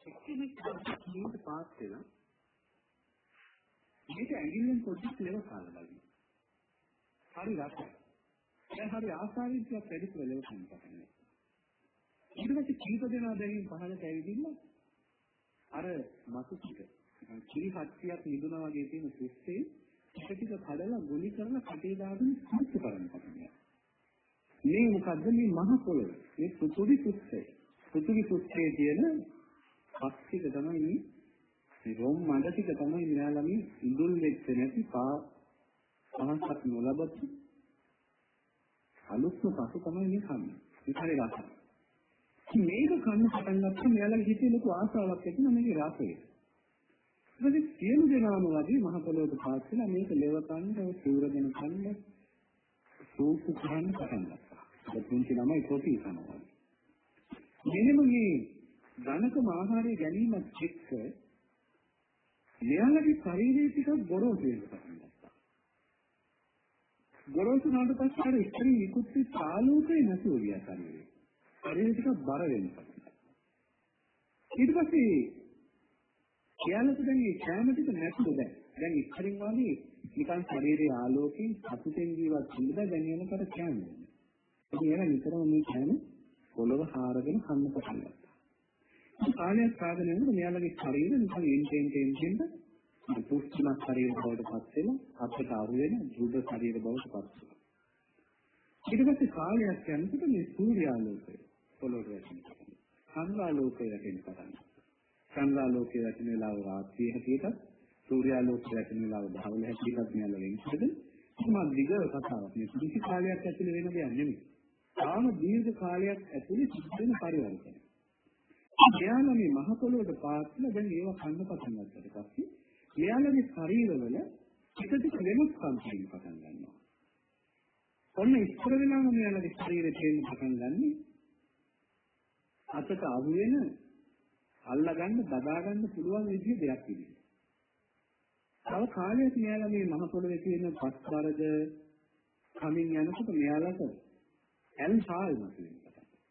එක්කෙනෙක් මේක පාස් වෙලා මේක ඇඟිල්ලෙන් පොඩ්ඩක් ලෙව කාලා බලන්න. හරි රසයි. දැන් හරි ආසාවෙන් ටිකක් වැඩි කියලා ලෙව කන්න පටන් ගන්නවා. ඊට පස්සේ කීප දෙනා දැන් පහළට ඇවිදින්න අර මතු ටික කිරි හත්තියක් නිදුනා වගේ තියෙන සුස්සේ ටික කඩලා ගොනි කරලා කටේ දාගෙන සුස්ස කරන්න පටන් ගන්නවා. මේ මොකද්ද මේ මහ පොළොව? මේ සුතුලි සුස්සේ. සුතුලි සුස්සේ කියන පස්තික තමයි මේ රොම් මඩ ටික තමයි මෙයාලා මේ ඉඳුල් වෙච්ච නැති පහසක් නොලබති අලුත්ම පසු තමයි මේ කන්නේ. ඒක හරි රසයි. මේක කන්න පටන් ගත්තම මෙයාලගේ හිතේ ලොකු ආසාවක් ඇති වෙන මේකේ රසය. ඊට සියලු දෙනාම වගේ මහ පොළොවට පාස් වෙලා මේක ලෙව කන්න, සූරගෙන කන්න, සූපු කන්න පටන් ගත්තා. ඒ පුංචි ළමයි කොටි කනවා. මෙන්න මේ ධනකම ආහාරය ගැනීමත් එක්ක මෙයාලගේ ශරීරයේ ටිකක් ගොරෝසු වෙන්න පටන් ගත්තා. ගොරෝසු වුණාට පස්සේ අර ඉතින් නිකුත් ආලෝකය නැතුව ගියා ශරීරේ. ශරීරය ටිකක් බර වෙන්න පටන් ගත්තා. ඊට පස්සේ එයාලට දැන් මේ කැම ටික නැතුව දැන් ඉස්සරින් වගේ නිකන් ශරීරයේ ආලෝකයෙන් සතුටෙන් ජීවත් වෙන්න දැන් යනකට කැම වෙනවා. ඉතින් එයාලා නිතරම මේ කැම පොළව හාරගෙන කන්න පටන් ගත්තා. කාලයක් සාධනය වෙනකොට මෙයාලගේ ශරීරය නිකන් එන්ටෙන් පුෂ්ටිමත් ශරීර බවට පත් වෙලා අපට අහු වෙන දෘಢ ශරීර බවට පත් වෙනවා. ඊට පස්සේ කාලයක් යනකොට මේ සූර්යාලෝකය පොළොවට වැටෙනවා. චන්ද්‍රාලෝකය වැටෙන්න පටන් ගන්නවා. චන්ද්‍රාලෝකය වැටෙන වෙලාව රාත්‍රියේ හැටියට සූර්යාලෝකය වැටෙන වෙලාව දහවල හැටියට මෙයාලා වෙනසද මම දිග කතාවක් මේ කිසි කාලයක් ඇතුළේ වෙන දෙයක් නෙමෙයි. තාම දීර්ඝ කාලයක් ඇතුළේ සිද්ධ වෙන පරිවර්තනයක්. මෙයාලා මේ මහ පොළොවට පාස්ලා දැන් ඒව කන්න පටන් ගන්නකොට පස්සේ මෙයාලගේ ශරීරවල එක ටික වෙනස්කම් තියෙන්න පටන් ගන්නවා. ඔන්න ඉස්සර වෙලාම මෙයාලගේ ශරීරය තියෙන්න පටන් ගන්නේ අතට අහු වෙන අල්ලගන්න දදාගන්න පුළුවන් විදිහ දෙයක් විදිහට. තව කාලයක් මෙයාලා මේ මහ පොළොවේ තියෙන පස්වරද කමින් යනකොට මෙයාලට ඇල්හාල් නැතිවෙනවා.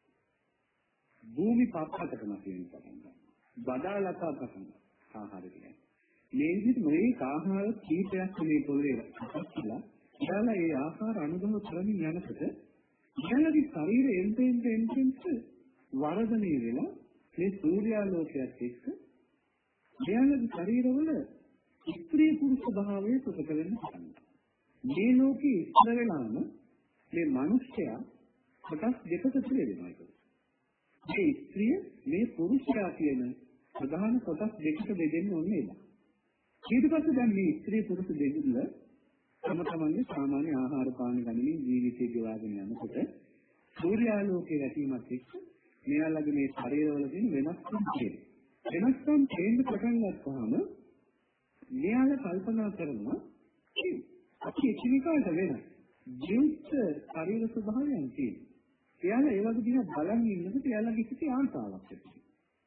භූමි පාපකටම තියෙන පටන් ගන්නවා. බදාලතා පටන් ආහාර කියන්නේ. මේ විදිහට මේ ආහාර කීපයක් මේ පොළවේ අපස්සලා ඊළඟ ඒ ආහාර අනුභව කරමින් යනකොට ඊළඟගේ ශරීරය එන්ටෙන් වර්ධනය වෙලා මේ සූර්යාලෝකයක් එක්ක ඊළඟගේ ශරීරවල ස්ත්‍රී පුරුෂ භාවයේ ප්‍රකට වෙන්න පටන් ගන්නවා. මේ ලෝකේ ඉස්සර වෙලාම මේ මිනිස්යා කොටස් දෙකකට බෙදෙනවා ඒක. මේ ස්ත්‍රිය මේ පුරුෂයා කියන ප්‍රධාන කොටස් දෙකකට බෙදෙන්න ඕනේ නේද? ඊට පස්සේ දැන් මේ ස්ත්‍රී පුරුෂ දෙකල තම තමන්ගේ සාමාන්‍ය ආහාර පාන ගනිමින් ජීවිතය ගෙවාගෙන යනකොට සූර්යාලෝකයේ වැටීමත් එක්ක මෙයාලගේ මේ ශරීරවල තියෙන වෙනස්කම් තියෙනවා. වෙනස්කම් තේින්න පටන් ගත්තාම මෙයාලා කල්පනා කරනවා අපි එකිනෙකාට වෙන ජීවිත ශරීර ස්වභාවයන් තියෙනවා. එයාලා ඒ වගේ දිහා බලන් ඉන්නකොට එයාලගේ කිසි ආසාවක් ඇති.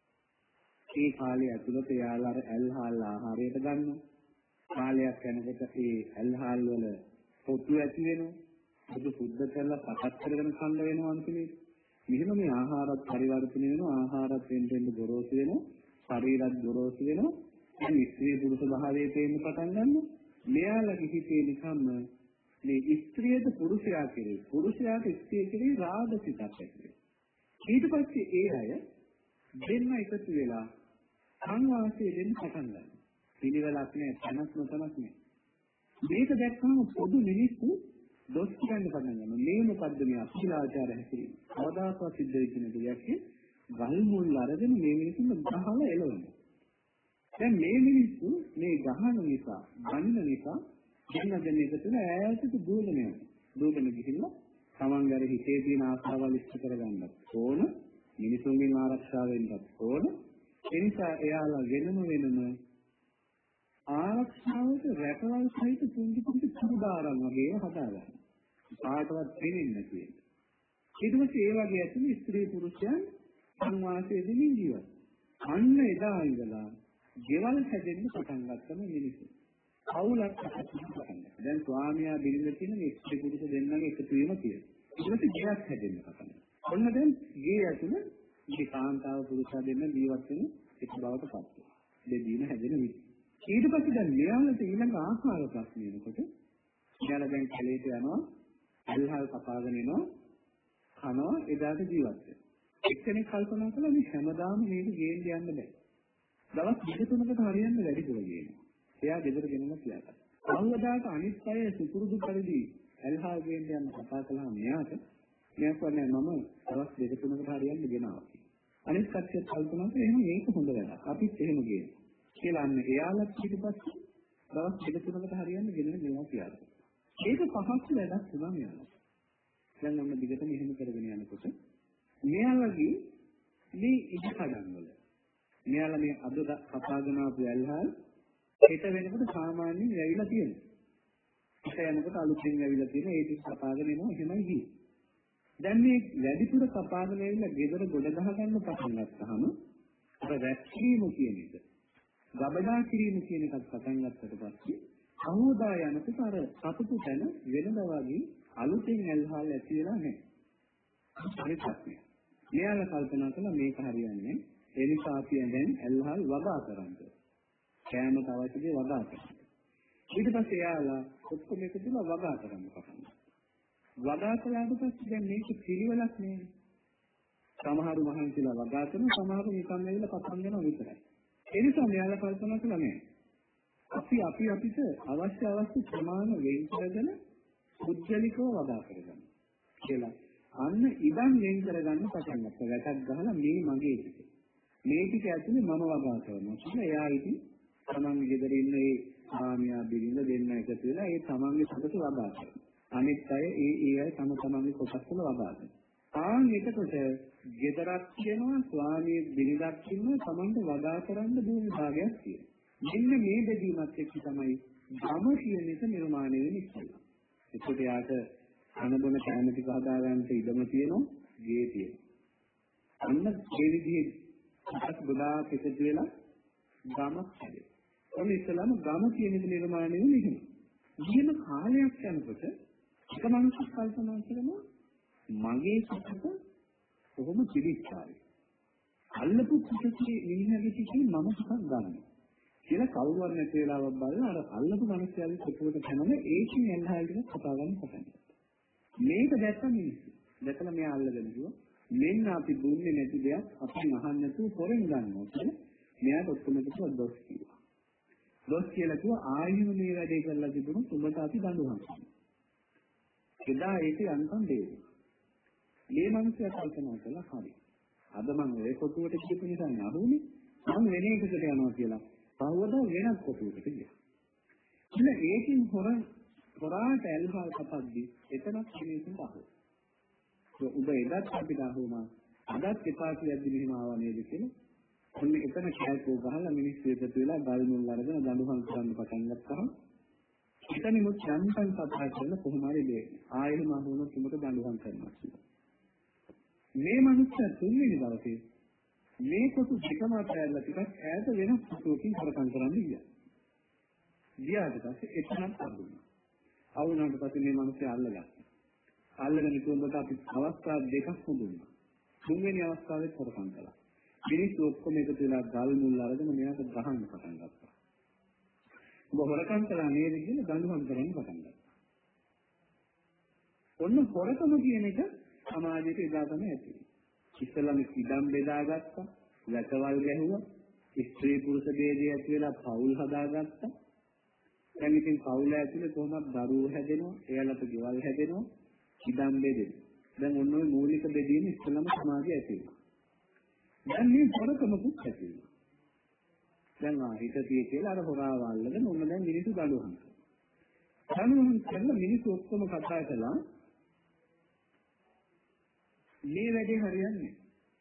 ඒ කාලය ඇතුළත එයාලා අර ඇල්හාල් ආහාරයට ගන්නවා. කාලයක් යනකොට ඒ ඇල්හාල් වල පොතු ඇති වෙනවා. ඒක සුද්ධ කරලා පටත් කරගෙන කන්න වෙනවා අන්තිමේ. මෙහෙම මේ ආහාරත් පරිවර්තනය වෙනවා. ආහාරත් වෙන්න ගොරෝසු වෙනවා. ශරීරත් ගොරෝසු වෙනවා. මේ ස්ත්‍රී පුරුෂ භාවයේ තේන්න පටන් ගන්නවා. මෙයාලගේ හිතේ නිකම්ම මේ ස්ත්‍රියද පුරුෂයා කෙරේ පුරුෂයාට ස්ත්‍රිය කෙරේ රාගසිතක් ඇති වෙනවා. ඊට පස්සේ ඒ අය දෙන්න එකතු වෙලා සංවාසයේ දෙන්න පටන් ගන්නවා. පිළිවෙලක් නෑ, තනක් නොතනක් නෑ. මේක දැක්කම පොදු මිනිස්සු දොස් කියන්න පටන් ගන්නවා. මේ මොකද්ද මේ අශීලාචාර හැසිරීම? අවදාසව සිද්ධ වෙච්ච දෙයක්. ගල් මුල් අරගෙන මේ මිනිස්සුන් ගහලා එළවනවා. දැන් මේ මිනිස්සු මේ ගහන නිසා, ගන්න නිසා දෙන්න එකතුන ඈතට දුවගෙන යනවා. දුවගෙන ගිහිල්ලා තමන්ගේ හිතේ තියෙන ආශාවල් ඉෂ්ට කරගන්නත් ඕන, මිනිසුන්ගෙන් ආරක්ෂා වෙන්නත් ඕන. ඒ නිසා එයාලා වෙනම ආරක්ෂාවට රැකවල් සහිත පුංචි කුඩාරම් වගේ හදාගන්නවා. කාටවත් දෙන්නේ නැති. ඊට පස්සේ ඒ වගේ ඇතුළේ ස්ත්‍රී පුරුෂයන් සංවාසයේ දෙමින් ජීවත්. අන්න එදා ඉඳලා ගෙවල් හැදෙන්න පටන් ගත්තම මිනිස්සු. අවුලක් පටන් දැන් ස්වාමියා බිරිඳ කියන මේ ස්ත්‍රී පුරුෂ දෙන්නගේ එකතු වීම තියෙනවා. ඊට පස්සේ ගෙයක් හැදෙන්න පටන් ගන්නවා. ඔන්න දැන් ගේ ඇතුළේ මේ කාන්තාව පුරුෂයා දෙන්න ජීවත් වෙන එක බවට පත් වෙනවා. දෙදීන හැදෙන විදිහ. ඊට පස්සේ දැන් මෙයාලට ඊළඟ ආහාර ප්‍රශ්න එනකොට මෙයාලා දැන් කැලේට යනවා, අල්හල් කපාගෙන එනවා, කනවා, එදාට ජීවත් වෙනවා. එක්කෙනෙක් කල්පනා කළා මේ හැමදාම මේක ගේන්න යන්න බෑ. දවස් දෙක තුනකට හරියන්න වැඩි දුර ගේනවා. එයා ගෙදර ගෙනම තියාගත්තා. අවුවදාට අනිත් අය සුපුරුදු පරිදි අල්හල් ගේන්න යන්න කතා කළා මෙයාට. මෙයා කියන්නේ මම දවස් දෙක තුනකට හරියන්න ගෙනාවා. අනිත් කට්ටිය කල්පනා කරේ එහෙනම් මේක හොඳ වැඩක්. අපිත් එහෙම ගේමු. කියලා අන්න එයාලත් ඊට පස්සේ දවස් දෙක තුනකට හරියන්න ගෙනවා කියලා. ඒක පහසු වැඩක් වුණා මෙයාලා. දැන් ඔන්න දිගටම එහෙම කරගෙන යනකොට මෙයාලගේ මේ ඉඩකඩම් වල මෙයාලා මේ අද කපාගෙන ආපු ඇල්හල් හෙට වෙනකොට සාමාන්‍යයෙන් ඇවිල්ලා තියෙනවා. හෙට යනකොට අලුතෙන් ඇවිල්ලා තියෙන ඒ ටික කපාගෙන එනවා එහෙමයි ගියේ. දැන් මේ වැඩිපුර කපාගෙන ඇවිල්ලා ගෙදර ගොඩ ගහ ගන්න පටන් ගත්තාම අර වැක්කීම කියන එක ගබඩා කිරීම කියන එකත් පටන් ගත්තට පස්සේ අවෝදා යනකොට අර සතුටු තැන වෙනදා වගේ අලුතෙන් ඇල්හල් ඇති වෙලා නැහැ. හරිද? මෙයාලා කල්පනා කළා මේක හරියන්නේ. ඒ නිසා අපි දැන් ඇල්හල් වගා කරන්න. කෑමට අවශ්‍ය දේ වගා කරන්න. ඊට පස්සේ එයාලා ඔක්කොම එකතුලා වගා කරන්න පටන් ගත්තා. වගා කළාට පස්සේ දැන් මේක පිළිවෙලක් නෙවෙයි. සමහරු මහන්සිලා වගා කරන සමහරු නිකන් ඇවිල්ලා පටන් ගන්නවා විතරයි. ඒ නිසා මෙයාලා කල්පනා කළා නෑ. අපි අපිට අවශ්‍ය ප්‍රමාණ වෙන් කරගෙන පුද්ගලිකව වගා කරගන්න කියලා. අන්න ඉදන් වෙන් කරගන්න පටන් ගත්තා. වැටක් ගහලා මේ මගේ ටික. මේ ටික ඇතුලේ මම වගා කරනවා කියලා එයා ඉතින් තමන්ගේ ගෙදර ඉන්න ඒ ආමියා බිරිඳ දෙන්න එකතු වෙලා ඒ තමන්ගේ සතුට වගා කරනවා. අනිත් අය ඒ අය තමන්ගේ කොටස් වල වගා කරනවා. එතකොට ගෙදරක් කියනවා ස්වාමී බිරිඳක් කියනවා තමන්ට වගා කරන්න භූමි භාගයක් තියෙනවා. මෙන්න මේ බෙදීමත් එක්ක තමයි ගම කියන එක නිර්මාණය වෙන්නේ කියලා. ඒකට යාට අනබන කැම ටික හදාගන්න ඉඩම තියෙනවා, ගේ තියෙනවා. අන්න ඒ විදිහේ කොටස් ගොඩාක් එකතු වෙලා ගමක් හැදෙනවා. ඔන්න ඉස්සලම ගම කියන එක නිර්මාණය වෙන්නේ එහෙම. ඊම කාලයක් යනකොට එක මිනිස්සු කල්පනා කරනවා මගේ සතුට කොහොම පිළිස්සාවේ. අල්ලපු කුටි මිනිහගේ ටිකේ මම ටිකක් ගන්නවා. කියලා කවුරුවත් නැති වෙලාවක් බලලා අර අල්ලපු මිනිස්යාගේ කොටුවට කනම ඒකෙන් එල්හාල් ටික කතා ගන්න පටන් ගත්තා. මේක දැක්ක මිනිස්සු. දැකලා මෙයා අල්ලගෙන කිව්වා මෙන්න අපි දුන්නේ නැති දෙයක් අපෙන් අහන්න නැතුව හොරෙන් ගන්නවා කියලා. මෙයාට ඔක්කොම කිව්වා දොස් කිව්වා. දොස් කියලා කිව්වා ආයෙම මේ වැඩේ කරලා තිබුණොත් උඹට අපි දඬුවම් කරනවා. එදා ඒක අන්තම් දෙවි. මේ මිනිස්සයා කල්පනා කළා හරි. අද මම ඔය කොටුවට කියපු නිසා නහුනේ මම වෙන එකකට යනවා කියලා. පහවදා වෙනත් කොටුවකට ගියා. ඉතින් ඒකින් හොරාට ඇල්හල් කපද්දි එතනක් මිනිසුන්ට අහුව. ඔබ එදත් අපිට අහුණා. අදත් එපා කියද්දි මෙහෙම ආවා නේද කියලා. ඔන්න එතන කෑකෝ ගහලා මිනිස්සු එකතු වෙලා ගල් මුල් අරගෙන දඬුවම් කරන්න පටන් ගත්තා. එතනිමුත් යන්තම් කතා කරන කොහොම හරි දෙයක්. ආයෙම අහුණොත් උඹට දඬුවම් කරනවා කියලා. මේ මිනිස්සු තුන්වෙනි දවසේ මේ කොටු දෙකම අතහැරලා ටිකක් ඈත වෙනස් කොටුවකින් කරකම් කරන්න ගියා. ගියාට පස්සේ එතනක් අහුණා. අවුනාට පස්සේ මේ මිනිස්සු අල්ලගත්තා. අල්ලගෙන ඉතුරුකට අපි අවස්ථා දෙකක් හොඳුනා. තුන්වෙනි අවස්ථාවේ කරකම් කළා. මිනිස්සු ඔක්කොම එකතු වෙලා ගල් මුල් අරගෙන මෙයාට ගහන්න පටන් ගත්තා. ඔබ හොරකම් කළා නේද කියලා දඬුවම් කරන්න පටන් ගත්තා. ඔන්න හොරකම කියන එක සමාජයේ එදා තමයි ඇති. ඉස්සෙල්ලාම ඉඩම් බෙදාගත්තා, වැටවල් ගැහුවා, ස්ත්‍රී පුරුෂ ભેදය ඇති වෙලා පවුල් හදාගත්තා. දැන් ඉතින් පවුල ඇතුලේ කොහොමද දරුවෝ හැදෙනවා, එයාලට ගෙවල් හැදෙනවා, ඉඩම් බෙදෙනවා. දැන් ඔන්න ඔය මූලික බෙදීම ඉස්සෙල්ලාම සමාජයේ ඇති වෙනවා. දැන් මේ හොරකමකුත් ඇති වෙනවා. දැන් හිතතිය කියලා අර හොරාව අල්ලගෙන ඔන්න දැන් මිනිස්සු දඬුවම් කරනවා. දඬුවම් කරලා මිනිස්සු ඔක්කොම කතා කළා මේ වැඩේ හරියන්නේ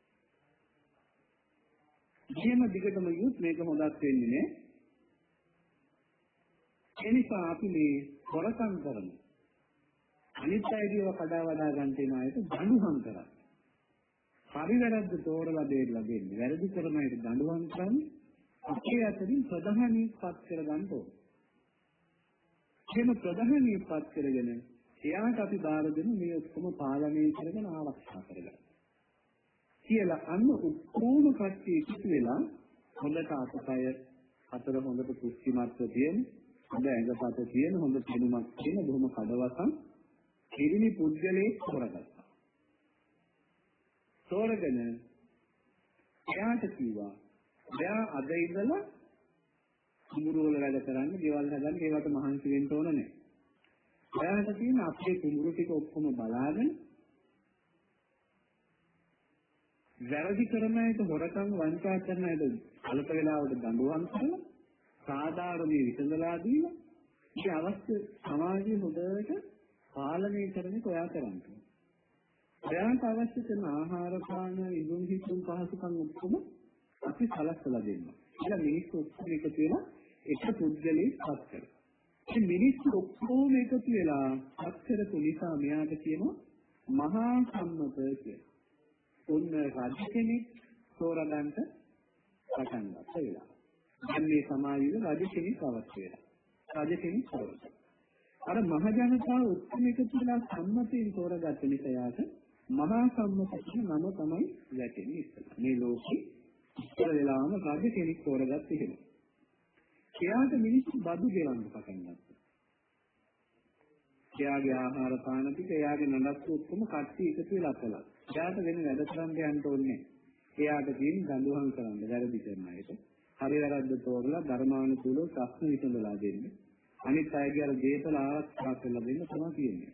නැහැ. එහෙම දිගටම යුත් මේක හොදක් වෙන්නේ නැහැ. ඒ නිසා අපි මේ හොරකම් කරමු. අනිත් අයදීව කඩා වඩා ගන්න තියෙන අයට දඬුවම් කරා. හරි වැරද්ද තෝරලා දෙන්න. වැරදි කරන අයට දඬුවම් කරන්නේ අපේ අතරින් ප්‍රධානීපත් කරගන්න ඕනේ. එහෙම ප්‍රධානීපත් කරගෙන එයාට අපි බාර දෙමු මේ ඔක්කොම පාලනය කරගෙන ආරක්ෂා කරගන්න. කියලා අන්න උත්තෝම කට්ටිය එකතු වෙලා හොඳට අතපය අතර හොඳට කුස්සිමත්ව තියෙන හොඳ ඇඟපත තියෙන හොඳ පෙනුමක් තියෙන බොහොම කඩවසම් කිරිනි පුද්ගලයෙක් තෝරගත්තා. තෝරගෙන එයාට කිව්වා එයා අද ඉඳලා කුඹුරු වල වැඩ කරන්න, ගෙවල් හදන්න, ඒවට මහන්සි වෙන්න ඕන නැහැ. එයාට තියෙන අපේ කුඹුරු ටික ඔක්කොම බලාගෙන වැරදි කරන අයට හොරකම් වංචා කරන අයට අලක වෙලාවට දඬුවම් කරලා සාධාරණීය විසඳලා දීලා මේ අවශ්‍ය සමාජයේ හොඳට පාලනය කරන එක ඔයා කරන්න. ඔයාට අවශ්‍ය කරන ආහාර පාන ඉදුම් හිතුම් පහසුකම් ඔක්කොම අපි සලස්සලා දෙන්නවා. කියලා මිනිස්සු ඔක්කොම එකතු වෙලා එක පුද්ගලයෙක් පත් කරනවා. මේ මිනිස්සු ඔක්කොම එකතු වෙලා පත් කරපු නිසා මෙයාට කියනවා මහා සම්මත කියලා. ඔන්න රජ කෙනෙක් තෝරගන්න පටන් ගත්තා වෙලා. දැන් මේ සමාජයේ රජ කෙනෙක් අවශ්‍ය වෙලා. රජ කෙනෙක් තෝරගන්න. අර මහ ජනතාව ඔක්කොම එකතු වෙලා සම්මතයෙන් තෝරගත්ත නිසා යාට මහා සම්මත කියන නම තමයි වැටෙන්නේ ඉස්සෙල්ලා. මේ ලෝකේ ඉස්සර වෙලාම රජ කෙනෙක් තෝරගත්ත එහෙම. එයාට මිනිස්සු බදු ගෙවන්න පටන් ගත්තා. එයාගේ ආහාර පාන ටික එයාගේ නඩත්තු ඔක්කොම කට්ටිය එකතු වෙලා කළා. එයාට වෙන වැඩ කරන්න යන්න ඕනේ නැහැ. එයාට තියෙන දඬුවම් කරන්න වැරදි කරන අයට හරි වැරද්ද තෝරලා ධර්මානුකූලව ප්‍රශ්න විසඳලා දෙන්න. අනිත් අයගේ අර දේපල ආරක්ෂා කරලා දෙන්න තමයි තියෙන්නේ.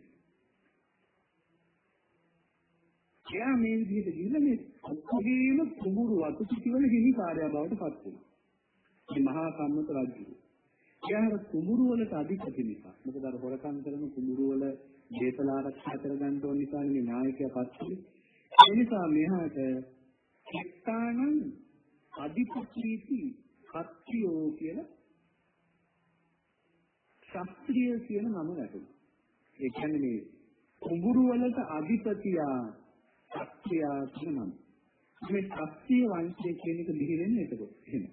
එයා මේ විදිහට ගිහින් මේ ඔක්කොගේම කුඹුරු වතු පිටිවල හිමිකාරයා බවට පත් වෙනවා. මේ මහා සම්මත රජු. එයා කුඹුරු වලට අධිපති නිසා. මොකද අර හොරකම් කරන කුඹුරු වල දේපල ආරක්ෂා කරගන්න ඕන නිසා මේ නායකයා පත් වෙන්නේ. ඒ නිසා මෙහාට එක්තානම් අධිපතිති කත්තියෝ කියලා ශාස්ත්‍රීය කියන නම ලැබුණා. ඒ කියන්නේ මේ කුඹුරු වලට අධිපතියා ශාස්ත්‍රියා කියන නම. මේ ශාස්ත්‍රීය වංශය කියන එක දිහි වෙන්නේ එතකොට. එහෙම.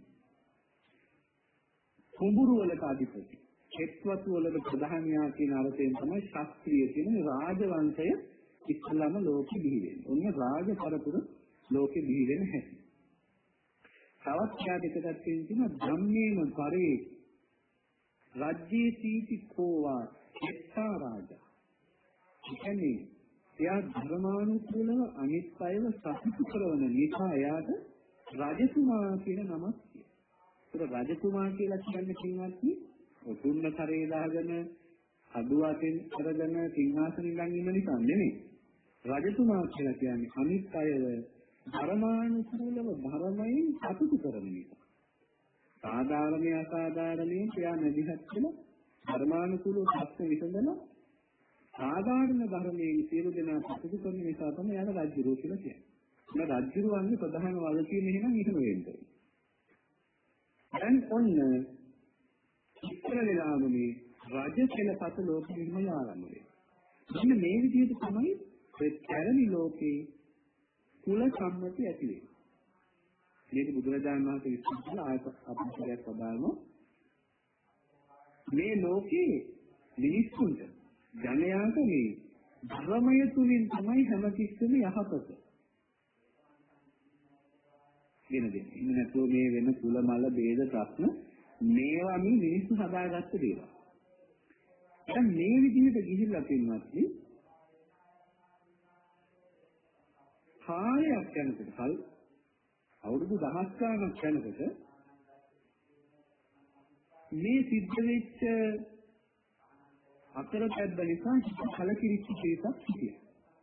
කුඹුරු වලට අධිපති. එක්වතු වලට ප්‍රධානියා කියන අර්ථයෙන් තමයි ශාස්ත්‍රීය කියන රාජවංශය ඉස්ලාම ලෝකෙ දිහි වෙන්නේ. ඔන්න රාජ පරපුර ලෝකෙ දිහි වෙන හැටි. තවත් ඡාදිකයක් තියෙනවා ධම්මේම පරේ රාජ්‍යේ සීති කෝවා එක්තා රාජා. කියන්නේ එයා ධර්මානුකූලව අනිත් අයව සතුටු කරන නිසා එයාට රජතුමා කියන නමක් තියෙනවා. ඒක රජතුමා කියලා කියන්නේ කින්වත්නි ඔතුන්න කරේ දාගෙන අදුවතෙන් කරගෙන සිංහාසනෙ ළඟ ඉන්න නිසා නෙමෙයි. රජතුමා කියලා කියන්නේ අනිත් අයව ධර්මානුකූලව ධර්මයෙන් සතුටු කරන නිසා. සාධාරණීය අසාධාරණීය ක්‍රියා නැදිහත් වෙන ධර්මානුකූලව ප්‍රශ්න විසඳන සාධාරණ ධර්මයේ සියලු දෙනා සතුටු කරන නිසා තමයි යාට රාජ්‍යරෝ කියලා කියන්නේ. මේ රාජ්‍යරෝන්නේ ප්‍රධාන වගකීම එහෙනම් ඉහම වෙන්නේ. දැන් ඔන්න ඉස්සර වෙලාම මේ රාජ්‍ය කෙලපත ලෝකෙින්ම ආරම්භ වෙනවා. මෙන්න මේ විදිහට තමයි පැරණි ලෝකේ කුල සම්මති ඇති වෙන්නේ. මේක බුදුරජාණන් වහන්සේ විස්තර කළා අපිට පදානවා. මේ ලෝකේ මිනිස්සුන්ට ජනයාට මේ ධර්මය තුලින් තමයි හැමතිස්සෙම යහපත. වෙනදේ. ඉන්න නැතුව මේ වෙන කුල මල ભેද ප්‍රශ්න මේවා මේ මිනිස්සු හදාගත්ත දේවල්. දැන් මේ විදිහට ගිහිල්ලා පින්වත්නි කාලයක් යනකොට අවුරුදු දහස් ගානක් යනකොට මේ සිද්ධ වෙච්ච අතරපැද්ද නිසා කලකිරිච්ච කේසක් හිටියා.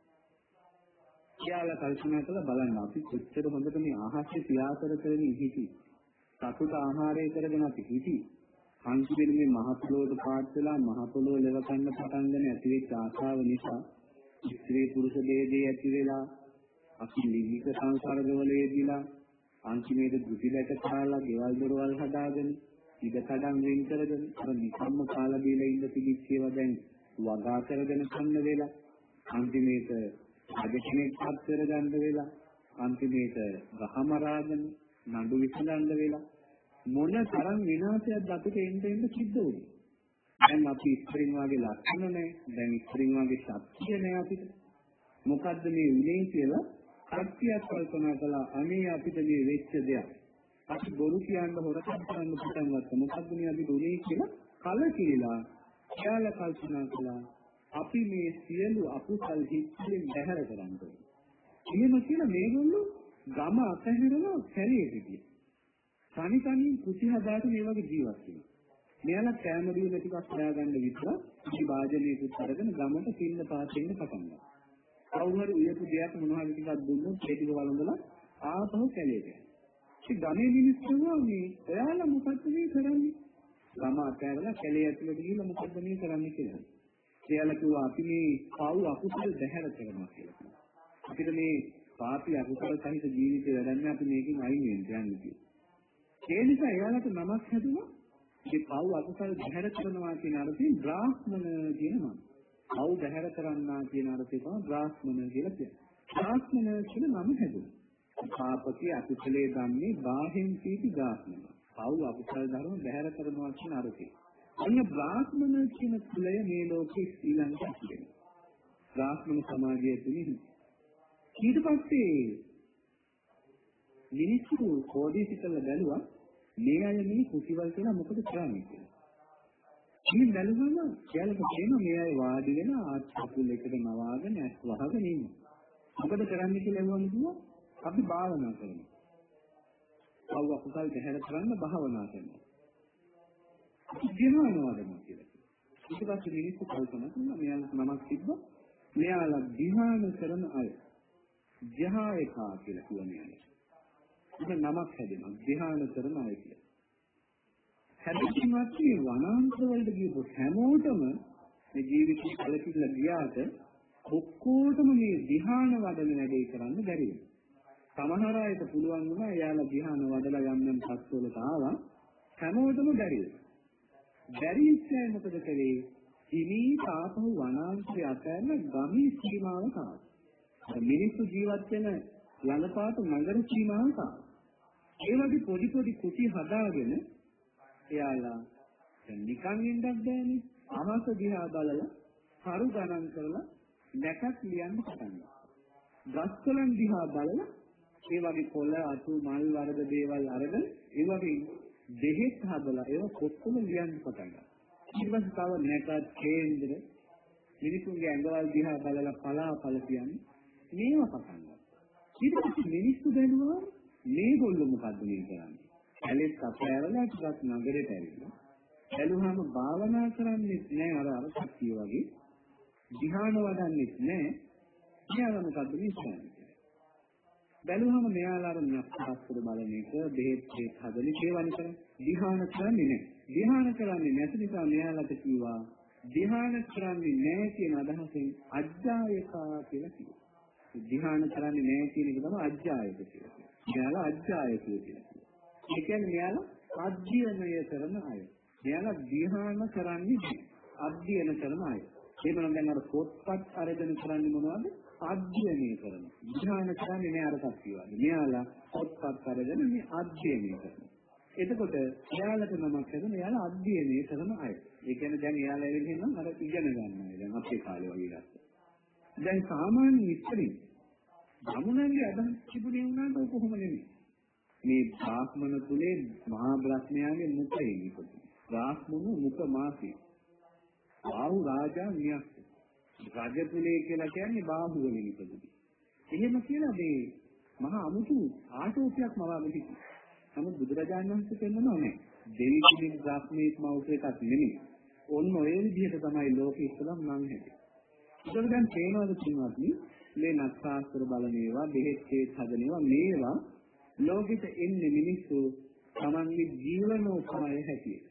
එයාලා කල්පනා කළා බලන්න අපි කොච්චර හොඳට මේ ආහාරය ක්‍රියාකර කරගෙන හිටියේ. සතුට ආහාරය කරගෙන අපි හිටියේ. අන්තිමට මේ මහ පොළොවට පාත් වෙලා මහ පොළොව ලෙව ගන්න පටන් ගන්න ඇති වෙච්ච ආශාව නිසා ස්ත්‍රී පුරුෂ ભેදේ ඇති වෙලා අපි ලිංගික සංසර්ගවල යෙදিলা අන්තිමේට දුතිලට කාලා ගෙවල් දොරවල් හදාගෙන ඉඩ කඩම් වෙන් කරගෙන අර නිකම්ම කාලා බීලා ඉන්න පිළිච්චේව දැන් වගා කරගෙන කන්න වෙලා අන්තිමේට අද කෙනෙක් පත් කරගන්න වෙලා අන්තිමේට ගහමරාගෙන නඩු විසඳන්න වෙලා මොන තරම් විනාශයක්ද අපිට එන්න සිද්ධ වුනේ. දැන් අපි ඉස්තරින් වාගේ ලක්ෂණ නැහැ. දැන් ඉස්තරින් වාගේ ශක්තිය නැහැ අපිට. මොකද්ද මේ උනේ කියලා සත්‍යයක් කල්පනා කළා අනේ අපිට මේ වෙච්ච දෙයක්. අපි බොරු කියන්න හොරකම් කරන්න පටන් ගත්තා. මොකද්ද මේ අපි දුනේ කියලා කලකිරීලා එයාලා කල්පනා කළා අපි මේ සියලු අකුසල් හිත්යෙන් බැහැර කරන්න ඕනේ. එහෙම කියලා මේගොල්ලෝ ගම අතහැරලා කැලේට ගියා. තනි කුටි හදාගෙන මේ වගේ ජීවත් වෙනවා. මෙයාලා කැම දීලා ටිකක් හොයාගන්න විතර ඉති වාජනයකට අරගෙන ගමට පින්න පාතෙන්න පටන් ගත්තා. කවුරුහරි උයපු දෙයක් මොනවා හරි ටිකක් දුන්නොත් ඒ ටික වළඳලා ආපහු කැලේට යනවා. ඉතින් ගමේ මිනිස්සු මේ එයාලා මොකද්ද මේ කරන්නේ? ගම අතහැරලා කැලේ ඇතුළට ගිහිල්ලා මොකද්ද මේ කරන්නේ කියලා. එයාලා කිව්වා අපි මේ පව් අකුසල බැහැර කරනවා කියලා. අපිට මේ පාපී අකුසල සහිත ජීවිතය වැඩන්නේ අපි මේකෙන් අයින් වෙන්න යන්නේ කියලා. ඒ නිසා එයාලට නමක් හැදුවා මේ පව් අකුසල බැහැර කරනවා කියන අර්ථයෙන් බ්‍රාහ්මණ කියන නම. පව් බැහැර කරන්නා කියන අර්ථය තමයි බ්‍රාහ්මණ කියලා කියන්නේ. බ්‍රාහ්මණ කියන නම හැදුවා. පාපකී අකුසලයේ ධම්මේ බාහින් සීති බ්‍රාහ්මණ. පව් අකුසල ධර්ම බැහැර කරනවා කියන අර්ථය. අන්න බ්‍රාහ්මණ කියන කුලය මේ ලෝකේ ඊළඟට තියෙනවා. බ්‍රාහ්මණ සමාජය තුලින් ඊට පස්සේ මිනිස්සු කෝඩීසිකල බැලුවා මේ අය මේ කුසිවල් කියලා මොකද කරන්නේ කියලා. ඉතින් බැලුවම එයාලට තේරෙනවා මේ අය වාඩි වෙන ආත්පුල් එකට නවාගෙන ඇස් වහගෙන ඉන්නවා. මොකද කරන්නේ කියලා එවුවම කිව්වා අපි භාවනා කරනවා. අවුව අකුසල් බැහැර කරන්න භාවනා කරනවා. ධ්‍යාන වඩනවා කියලා. ඊට පස්සේ මිනිස්සු කල්පනා කරනවා මෙයාලට නමක් තිබ්බා. මෙයාලා ධ්‍යාන කරන අය. ධ්‍යායකා කියලා කියන්නේ. ඒක නමක් හැදෙනවා. ධ්‍යාන කරන අය කියලා. හැබැයි මේ වනාන්තර වලට ගියපොත් හැමෝටම මේ ජීවිතේ කලකිරලා ගියාට ඔක්කොටම මේ ධ්‍යාන වඩන වැඩේ කරන්න බැරි වෙනවා. සමහර අයට පුළුවන් වුණා එයාලා ධ්‍යාන වඩලා යන්න පස්වලට ආවා හැමෝටම බැරි වෙනවා. බැරි ඉස්සේ මොකද කළේ? ඉනී තාපහු වනාන්තරය අතෑරලා ගමේ සීමාවට ආවා. මිනිස්සු ජීවත් වෙන ළඟපාත නගර සීමාවට ආවා. ඒ වගේ පොඩි කුටි හදාගෙන එයාලා දැන් නිකන් ඉන්නත් බෑනේ. අහස දිහා බලලා කරු ගණන් කරලා නැකත් ලියන්න පටන් ගත්තා. ගස්කොලන් දිහා බලලා ඒ වගේ පොළ අතු මල් වර්ග දේවල් අරගෙන ඒ වගේ දෙහෙත් හදලා ඒව කොච්චර ලියන්න පටන් ගත්තා. ඊට පස්සේ තව නැකත් කේන්දර මිනිසුන්ගේ ඇඟවල් දිහා බලලා පලාපල කියන්නේ මේවා පටන් ගත්තා. ඊට පස්සේ මිනිස්සු බැලුවා මේගොල්ලෝ මොකද්ද මේ කරන්නේ? ඇලෙත් අපෑරලා ටිකක් නගරයට ඇවිල්ලා බැලුවාම භාවනා කරන්නේ නැහැ අර සත්‍ය වගේ. ධ්‍යාන වඩන්නේ නැහැ. මෙයාලා මොකද්ද මේ කරන්නේ? බැලුවාම මෙයාලා අර නක්ෂත්‍ර බලන එක බෙහෙත් හදලි ඒවනි කරන්නේ. ධ්‍යාන කරන්නේ නැහැ. ධ්‍යාන කරන්නේ නැති නිසා මෙයාලට කිව්වා ධ්‍යාන කරන්නේ නැහැ කියන අදහසෙන් අජ්ජායකා කියලා කිව්වා. ධ්‍යාන කරන්නේ නැහැ කියන එක තමයි අජ්ජායක කියලා කියන්නේ. මෙයාලා අජ්ජායකෝ කියලා කියනවා. ඒ කියන්නේ මෙයාලා අධ්‍යයනය කරන අය. මෙයාලා ධ්‍යාන කරන්නේ අධ්‍යයන කරන අය. ඒකනම් දැන් අර පොත්පත් අරගෙන කරන්නේ මොනවද? අධ්‍යයනය කරනවා. ධ්‍යාන කරන්නේ නෑ අර කට්ටිය වගේ. මෙයාලා පොත්පත් අරගෙන මේ අධ්‍යයනය කරනවා. එතකොට එයාලට නමක් හදන එයාලා අධ්‍යයනය කරන අය. ඒ කියන්නේ දැන් එයාලා ඇවිල්ලා ඉන්නම් අර ඉගෙන ගන්න අය. දැන් අපේ කාලේ වගේ ගත්තා. දැන් සාමාන්‍ය ඉස්තරින් ගමුණන්ගේ අදහස් තිබුණේ වුණාට කොහොම නෙමෙයි. මේ බ්‍රාහ්මණ කුලේ මහා බ්‍රහ්මයාගේ මුඛයේ ඉපදුනේ. බ්‍රාහ්මණ මුඛ මාසී. බාහු රාජා නියස්. රජ කුලේ කියලා කියන්නේ බාහු වලින් ඉපදුනේ. එහෙම කියලා මේ මහා අමුතු ආශෝකයක් මවාගෙන හිටියා. නමුත් බුදුරජාණන් වහන්සේ කියනවා නෑ. දෙවි කෙනෙක් බ්‍රාහ්මණයෙක් මවුපේකක් නෙමෙයි. ඔන්න ඔය විදිහට තමයි ලෝකෙ ඉස්සලම් නම් හැදෙන්නේ. ඒකෙන් දැන් තේනවද කිව්වත්නි මේ නක්ෂාස්ත්‍ර බලන ඒවා බෙහෙත් හදන ඒවා මේවා ලෝකෙට එන්නේ මිනිස්සු තමන්ගේ ජීවනෝපාය හැටියට.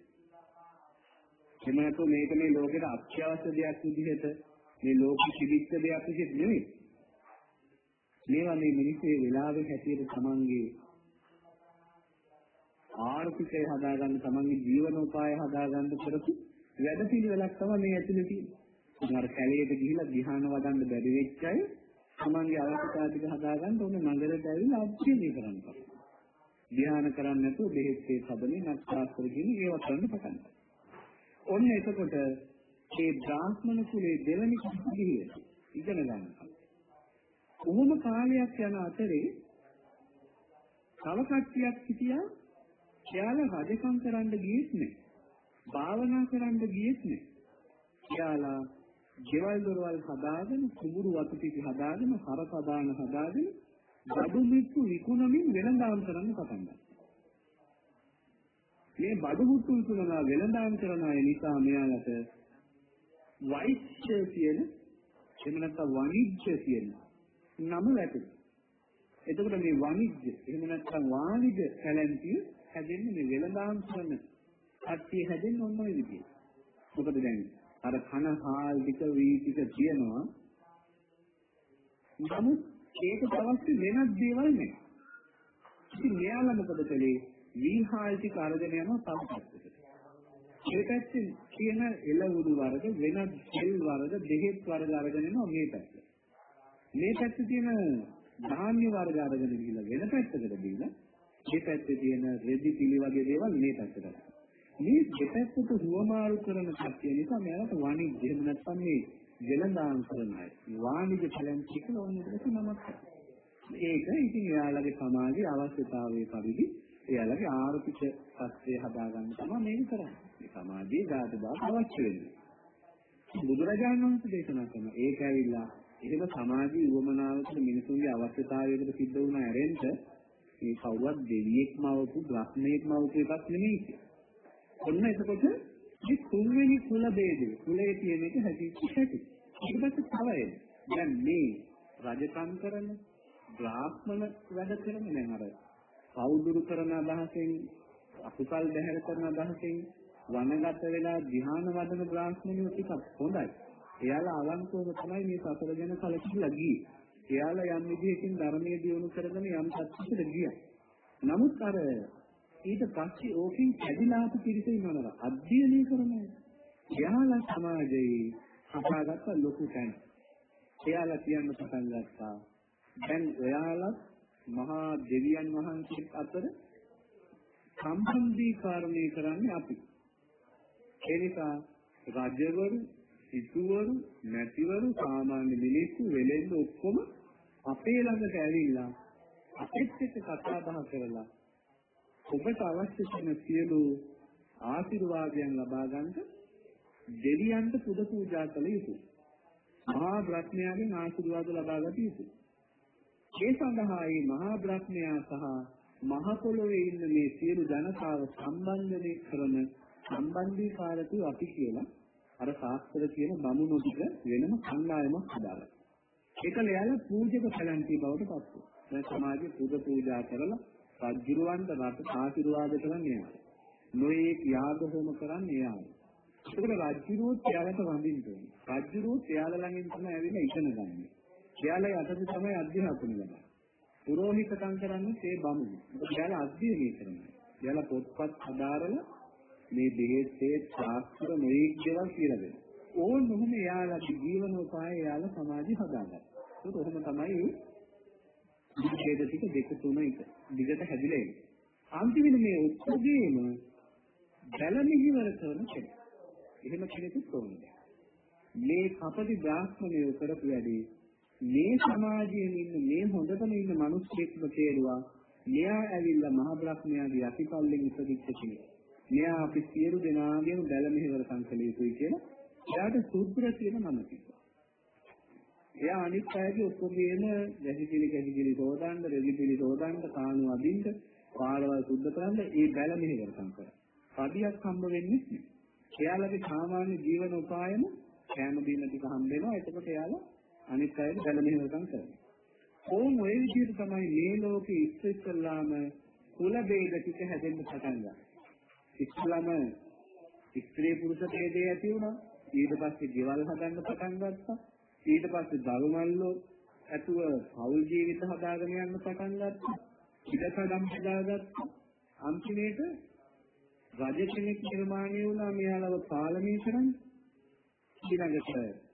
එමණට මේක මේ ලෝකෙට අත්‍යවශ්‍ය දෙයක් විදිහට මේ ලෝකෙ පිළිච්ච දෙයක් විදිහට නෙවෙයි. මේවා මේ මිනිස්සේ වෙලාවෙ හැටියට තමන්ගේ ආර්ථිකය හදාගන්න තමන්ගේ ජීවනෝපාය හදාගන්න කරපු වැඩ පිළිවෙලක් තමයි මේ ඇතුලේ තියෙන්නේ. අර කැලේට ගිහිලා ධ්‍යාන වඩන්න බැරි වෙච්ච අය තමන්ගේ අවශ්‍යතා ටික හදාගන්න ඕනේ නගරයට ඇවිල්ලා අධ්‍යයනය කරන්න. ධ්‍යාන කරන්නේ නැතුව බෙහෙත් හදන්නේ නැත්නම් කියන ඒවා කරන්න පටන් ගන්නවා. ඔන්න එතකොට මේ බ්‍රාහ්මණ කුලේ දෙවනි කපිහිය ඉගෙන ගන්නවා. කොහොම කාලයක් යන අතරේ තව කට්ටියක් හිටියා එයාලා රජකම් කරන්න ගියෙත් නෑ. භාවනා කරන්න ගියෙත් නෑ. එයාලා ගෙවල් දොරවල් හදාගෙන කුඹුරු වතු ටික හදාගෙන හරකදාන හදාගෙන බඩු මිට්ටු විකුණමින් වෙළඳාම් කරන්න පටන් ගත්තා. මේ බඩු මුට්ටු විකුණලා වෙළඳාම් කරන අය නිසා මෙයාලට වෛශ්‍ය කියන එහෙම නැත්නම් වාණිජ්‍ය කියන නම ලැබුණා. එතකොට මේ වාණිජ්‍ය එහෙම නැත්නම් වාණිජ කැලැන්තිය හැදෙන්නේ මේ වෙළඳාම් කරන කට්ටිය හැදෙන්නේ ඔන්න ඔය විදිහට. මොකද දැන් අර කන හාල් ටික වී ටික කියනවා. නමුත් ඒකට අවශ්‍ය වෙනත් දේවල් නැහැ. ඉතින් මෙයාලා මොකද කළේ? වී හාල් ටික අරගෙන යනවා තව පැත්තකට. ඒ පැත්තේ තියෙන එළවලු වර්ග වෙනත් සෙල් වර්ග දෙහෙත් වර්ග අරගෙන යනවා මේ පැත්තට. මේ පැත්තේ තියෙන ධාන්‍ය වර්ග අරගෙන ගිහලා වෙන පැත්තකට දීලා මේ පැත්තේ තියෙන රෙදි පිළි වගේ දේවල් මේ පැත්තට ගන්නවා. මේ දෙපැත්තට හුවමාරු කරන කට්ටිය නිසා මෙයාලට වාණිජ්‍ය එහෙම නැත්නම් මේ වෙළඳාම් කරන අය වාණිජ කැලැන්ති කියලා ඕනෙකට නමක්. ඒක ඉතින් එයාලගේ සමාජයේ අවශ්‍යතාවයේ පරිදි එයාලගේ ආර්ථික ශාස්ත්‍රය හදාගන්න තමයි මේක කරන්නේ. මේ සමාජයේ ජාතදාත අවශ්‍ය වෙන්නේ. බුදුරජාණන් වහන්සේ දේශනා කරන ඒක ඇවිල්ලා එහෙම සමාජීය උවමනාවකට මිනිසුන්ගේ අවශ්‍යතාවයකට සිද්ධ වුණ ඇරෙන්න මේ කවුරුත් දෙවියෙක් මවපු බ්‍රහ්මයෙක් මවපු එකක් නෙමෙයි. ඔන්න එතකොට මේ තුන්වෙනි කුල ભેදේ කුලයේ තියෙන එක හැටිච්ච හැටි. ඊට පස්සේ තවයි. දැන් මේ රජකම් කරන බ්‍රාහ්මණ වැඩ කරන දැන් අර පෞදුරු කරන අදහසෙන් අකුසල් බැහැර කරන අදහසෙන් වනගත වෙලා ධ්‍යාන වඩන බ්‍රාහ්මණයෝ ටිකක් හොඳයි. එයාලා අවංකවම තමයි මේ සතර ගැන කලකිරලා ගියේ. එයාලා යම් විදිහකින් ධර්මයේ දියුණු කරගෙන යම් සත්‍යයකට ගියා. නමුත් අර ඊට පස්සේ ඕකෙන් කැඩිලාපු පිරිස ඉන්නවනේ අධ්‍යයනය කරනවා. එයාලා සමාජයේ හදාගත්ත ලොකු තැන. එයාලා කියන්න පටන් ගත්තා. දැන් ඔයාලා මහා දෙවියන් වහන්සේ අතර සම්බන්ධීකරණය කරන්නේ අපි. ඒ නිසා රජවරු, සිටුවරු, නැතිවරු, සාමාන්‍ය මිනිස්සු වෙලෙන්න ඔක්කොම අපේ ළඟට ඇවිල්ලා අපිත් එක්ක කතා බහ කරලා ඔබට අවශ්‍ය කරන සියලු ආශිර්වාදයන් ලබා ගන්නට දෙවියන්ට පුද පූජා කළ යුතුයි. මහා බ්‍රහ්මයාගෙන් ආශිර්වාද ලබා ගත යුතුයි. ඒ සඳහා මේ මහා බ්‍රහ්මයා සහ මහ පොළොවේ ඉන්න මේ සියලු ජනතාව සම්බන්ධනය කරන සම්බන්ධීකාරකෝ අපි කියලා අර ශාස්ත්‍ර කියන බමුණු ටික වෙනම කණ්ඩායමක් හදාගත්තා. ඒකල යාලා පූජක කලන්ති බවට පත් වුණා. දැන් සමාජයේ පුද පූජා කරලා රජුරවන්ට රට ආශිර්වාද කරන්නේ යාළුවා. නොයේක් යාග හෝම කරන්නේ යාළුවා. ඒකට රජුරුවෝ ත්‍යාගයට වඳින්න ඕනේ. රජුරුවෝ ත්‍යාල ළඟින් තමයි ඇවිල්ලා ඉගෙන ගන්න. ත්‍යාලයේ අතට තමයි අධ්‍යාපනය ලබන්නේ. පුරෝහිතකම් කරන්නේ ඒ බමුණු. ඒක ත්‍යාල අධ්‍යයනය කරනවා. ත්‍යාල පොත්පත් හදාරලා මේ දෙහි ශාස්ත්‍ර නොයේක් දේවල් කියලා දෙනවා. ඕන මොහොම යාළුවාගේ ජීවනෝපාය යාළුවා සමාජය හදාගන්නවා. ඒක ඔහොම තමයි විශේෂ ටික දෙක තුන එක දිගට හැදිලා එන්නේ. අන්තිමට මේ ඔක්කොගේම බැලමිහිවර කරන කෙනෙක්. එහෙම කෙනෙකුත් ඕනේ. මේ කපටි බ්‍රාහ්මණයෝ කරපු වැඩේ මේ සමාජයේ ඉන්න මේ හොඳටම ඉන්න මිනිස්සුෙක්ම තේරුවා. මෙයා ඇවිල්ලා මහ බ්‍රහ්මයාගේ යටිපල්ලෙන් ඉපදිච්ච කෙනෙක්. මෙයා අපි සියලු දෙනාගේම බැලමිහිවර කළ යුතුයි කියලා එයාට සූත්‍ර කියන නම තිබ්බා. එයා අනිත් අයගේ ඔක්කොගේම ගැසිකිලි හොදන්න, රෙදිකිලි හොදන්න, කාණු අදින්න, පාරවල් සුද්ධ කරන්න ඒ බැල මෙහෙවරකම් කරා. පදියක් හම්බ වෙන්නේ නැහැ. එයාලගේ සාමාන්‍ය ජීවන උපායම කෑම බීම ටික හම්බ වෙනවා. එතකොට එයාලා අනිත් අයගේ බැල මෙහෙවරකම් කරනවා. කොහොම ඔය විදිහට තමයි මේ ලෝකේ ඉස්සෙල්ලාම කුල ભેද ටික හැදෙන්න පටන් ගත්තා. ඉස්ලාම ස්ත්‍රී පුරුෂ ભેදය ඇති වුණා. ඊට පස්සේ ගෙවල් හදන්න පටන් ගත්තා. ඊට පස්සේ දරුමල්ලෝ ඇතුව පෞල් ජීවිත හදාගෙන යන්න පටන් ගත්තා. ඉඩකඩම් හදාගත්තා. අන්තිමේට රජ කෙනෙක් නිර්මාණය වුණා මෙයාලව පාලනය කරන්න. ඊළඟට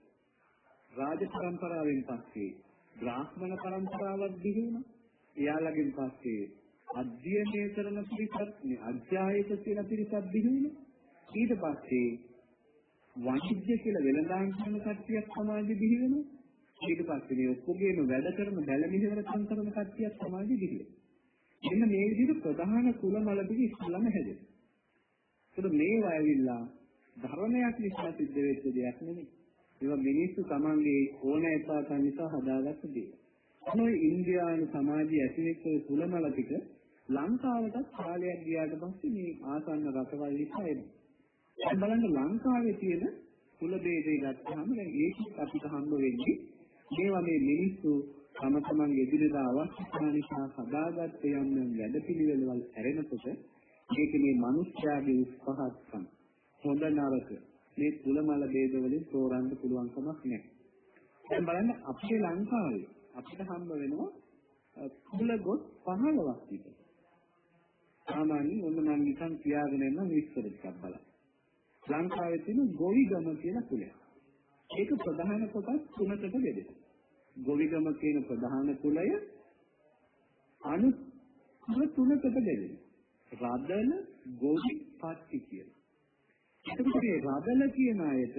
රාජ පරම්පරාවෙන් පස්සේ බ්‍රාහ්මණ පරම්පරාවක් දිවි වුණා. එයාලගෙන් පස්සේ අධ්‍යයනය කරන පිරිසක් මේ අධ්‍යායක කියලා පිරිසක් දිවි වුණා. ඊට පස්සේ වාණිජ්‍ය කියලා වෙළඳාම් කරන කට්ටියක් සමාජෙ දිවි වෙනවා. ඊට පස්සේ මේ ඔක්කොගේම වැඩ කරන බැල මිහිර කරන කට්ටියක් සමාජෙ දිහිලා. එන්න මේ විදිහට ප්‍රධාන කුල මල පිට ඉස්සලම හැදෙනවා. ඒක මේවා ඇවිල්ලා ධර්මයක් නිසා සිද්ධ වෙච්ච දෙයක් නෙමෙයි. ඒවා මිනිස්සු තමන්ගේ ඕනෑකම් නිසා හදාගත්ත දේ. මොන ඉන්දියානු සමාජයේ ඇතිවෙච්ච කුල මල පිට ලංකාවටත් කාලයක් ගියාට පස්සේ මේ ආසන්න රටවල් නිසා එනවා. දැන් බලන්න ලංකාවේ තියෙන කුල ભેදේ ගත්තාම දැන් ඒක අපිට හම්බ වෙන්නේ මේවා මේ මිනිස්සු තම තමන්ගේ එදිනෙදා අවශ්‍යතා නිසා හදාගත්ත යම් වැඩපිළිවෙළවල් හැරෙනකොට මේක මේ මිනිස්යාගේ උත්සාහත්කම් හොඳ නරක මේ කුල මල ભેද වලින් තෝරන්න පුළුවන් කමක් නැහැ. දැන් බලන්න අපේ ලංකාවේ අපිට හම්බ වෙනවා කුල ගොස් 15ක් විතර. සාමාන්‍යයෙන් ඔන්න මම නිකන් කියාගෙන යන විස්තර ටිකක් බලන්න. ලංකාවේ තියෙන ගොවිගම කියන කුලය. ඒක ප්‍රධාන කොටස් තුනකට බෙදෙනවා. ගොවිගම කියන ප්‍රධාන කුලය අනු කුල තුනකට බෙදෙනවා. රදල, ගොවි, පත්ති කියලා. එතකොට මේ රදල කියන අයට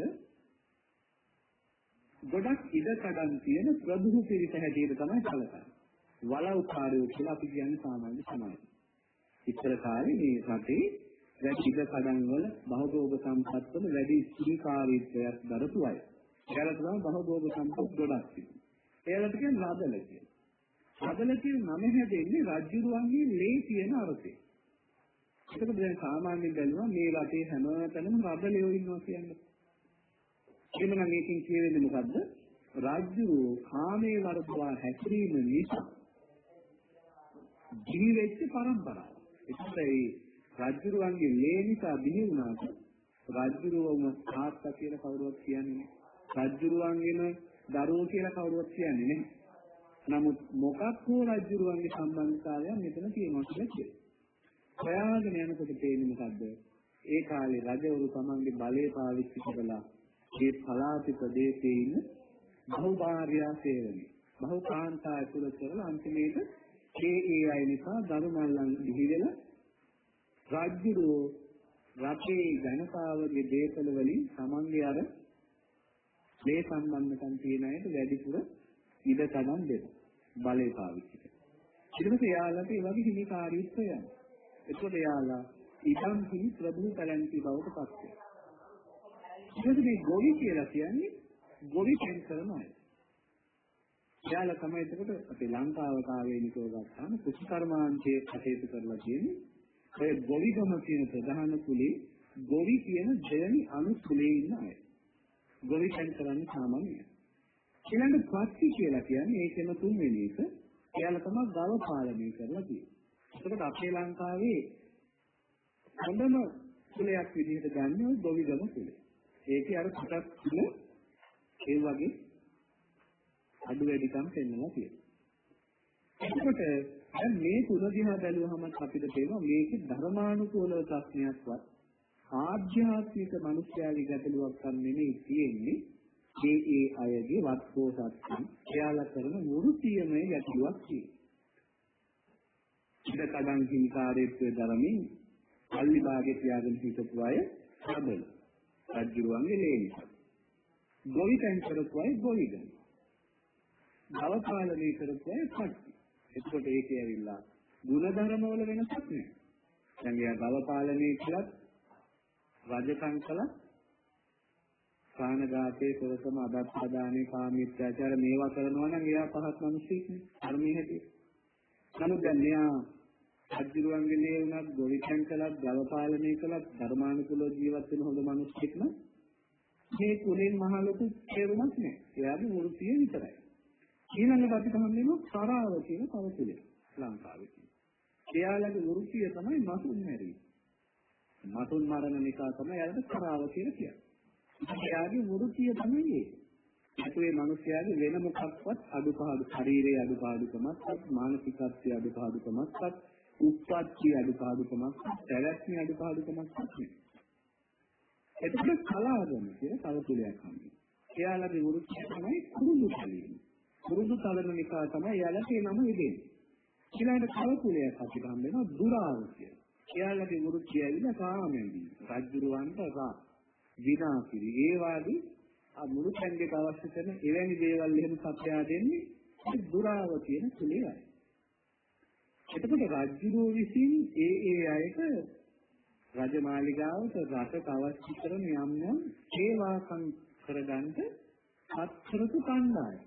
ගොඩක් ඉඩ කඩන් තියෙන ප්‍රභූ පිරිස හැටියට තමයි කලකන්නේ. වලව්කාරයෝ කියලා අපි කියන්නේ සාමාන්‍ය සමාජය. ඉස්සර කාලේ මේ රටේ වැඩි ඉඩ කඩන් වල බහුභෝග සම්පත් වල වැඩි ස්ථිරකාරීත්වයක් දරපු අය. ඒකට තමයි බහුභෝග සම්පත් ගොඩක් තිබුණේ. ඒකට කියන්නේ රදල කියලා. රදල කියන නම හැදෙන්නේ රජුරුවන්ගේ ලේ කියන අර්ථයෙන්. ඒකද දැන් සාමාන්‍යයෙන් බැලුවා මේ රටේ හැමතැනම රදලයෝ ඉන්නවා කියන්නේ. එමනම් මේකෙන් කියවෙන්නේ මොකද්ද? රාජ්‍යෝ කාමයේ වර්ධවා හැසිරීම නිසා ජීවෙච්ච පරම්පරාව. ඒකත් ඒ රාජ්‍යරුවන්ගේ ලේ නිසා බිහි වුණාට රාජ්‍යරුවම තාත්තා කියලා කවුරුවත් කියන්නේ නැහැ. රාජ්‍යරුවන්ගේම දරුවෝ කියලා කවුරුවත් කියන්නේ නැහැ. නමුත් මොකක් හෝ රාජ්‍යරුවන්ගේ සම්බන්ධතාවයක් මෙතන තියෙනවා කියලා කියනවා. හොයාගෙන යනකොට තේරෙන්නේ මොකද්ද? ඒ කාලේ රජවරු තමන්ගේ බලය පාවිච්චි කරලා මේ පළාත ප්‍රදේශයේ ඉන්න බහුභාර්යා සේවනයේ බහුකාන්තා ඇතුළත කරලා අන්තිමේට ඒ අය නිසා දරුමල්ලන් දිවිදෙලා රාජ්‍යරෝ රටේ ජනතාවගේ දේපල වලින් තමන්ගේ අර මේ සම්බන්ධකම් තියෙන අයට වැඩිපුර ඉඩ කඩන් දෙනවා බලය පාවිච්චි කරලා. ඊට පස්සේ යාළුවාට ඒ වගේ හිමිකාරීත්වය යනවා. ඒකෝට යාළුවා ඉදම් හිමි ප්‍රභූ පැලැන්ති බවට පත් වෙනවා. ඊට මේ ගොවි කියලා කියන්නේ ගොවි කෙන් කරන අය. යාළුවා තමයි එතකොට අපේ ලංකාවට ආවේනිකව ගත්තාම කුෂිකර්මාන්තයේ කටයුතු කරලා කියන්නේ ඔය ගොවිගම කියන ප්‍රධාන කුලේ ගොවි කියන දෙවනි අනුකුලේ ඉන්න අය. ගොවි කෙන් කරන්නේ සාමාන්‍යයි. ඊළඟට පත්ති කියලා කියන්නේ ඒකෙම තුන්වෙනි එක. එයාලා තමයි ගව පාලනය කරලා තියෙන්නේ. ඒකට අපේ ලංකාවේ හොඳම කුලයක් විදිහට ගන්න ඔය ගොවිගම කුලය. ඒකේ අර කොටස් තුන ඒ වගේ අඩු වැඩිකම් පෙන්වලා තියෙනවා. එතකොට දැන් මේ තුන දිහා බැලුවහම අපිට තේරෙනවා මේකේ ධර්මානුකූල ප්‍රශ්නයක්වත් ආධ්‍යාත්මික මනුෂ්‍යයාගේ ගැටලුවක් නෙමෙයි තියෙන්නේ. ඒ අයගේ වත්පොසත්කම් එයාලා කරන වෘත්තීයමය ගැටලුවක් තියෙනවා. ඉඩ කඩන් හිමිකාරීත්වයේ ධර්මයෙන් පල්ලි භාගයේ තියාගෙන හිටපු අය හදල රජුරුවන්ගේ ලේනි. ගොවිතැන් කරපු අය ගොවිගම. ගව පාලනය කරපු අය පට්ටි. එතකොට ඒකේ ඇවිල්ලා ගුණධර්ම වල වෙනසක් නෑ. දැන් එයා ගව පාලනය කළත් රජකම් කළත් ප්‍රාණඝාතයේ සොරකම අදත්තාදානේ කාමීත්‍යාචාර මේවා කරනවා නම් එයා පහත් මිනිසෙක් නේ ධර්මයේ හැටියට. නමුත් දැන් මෙයා රජුරුවන්ගේ ලේ වුණත් ගොවිතැන් කළත් ගව පාලනය කළත් ධර්මානුකූලව ජීවත් වෙන හොඳ මිනිස්සෙක් නම් මේ කුලෙන් මහ ලොකු තේරුමක් නෑ. එයාගේ වෘත්තිය විතරයි. ඊළඟට අපි හම්බෙන්නේ කරාව කියන තව කුලයක් ලංකාවේ තියෙනවා. එයාලගේ වෘත්තිය තමයි මතුන් මැරීම. මතුන් මරණ නිසා තමයි එයාලට කරාව කියලා කියන්නේ. එයාගේ වෘත්තිය තමයි ඒක. ඒකේ මිනිස්යාගේ වෙන මොකක්වත් අඩුපාඩු ශරීරයේ අඩුපාඩුකමක්වත් මානසිකත්වයේ අඩුපාඩුකමක්වත් උප්පත්ති අඩුපාඩුකමක්වත් පැවැත්මේ අඩුපාඩුකමක්වත් නෙවෙයි. එතකොට කලාවම කියන තව කුලයක් හම්බෙනවා. එයාලගේ වෘත්තිය තමයි කුරුඳු තලීම. කුරුඳු තලන නිසා තමයි එයාලට ඒ නම ඉදෙන්නේ. ඊළඟට තව කුලයක් අපිට හම්බෙනවා දුරාව කියලා. එයාලගේ වෘත්තිය ඇවිල්ලා කාමෙන්දී රජුරවන්ට රා විනාකිරි ඒ වාගේ මුළු කන්දේට අවශ්‍ය කරන එවැනි දේවල් එහෙම සපයා දෙන්නේ ඒ දුරාව කියන කුලයයි. එතකොට රජුරෝ විසින් ඒ අයට රජමාලිගාවට රටට අවශ්‍ය කරන යම් යම් සේවාකම් කරගන්න අත්තරතු කණ්ඩායම.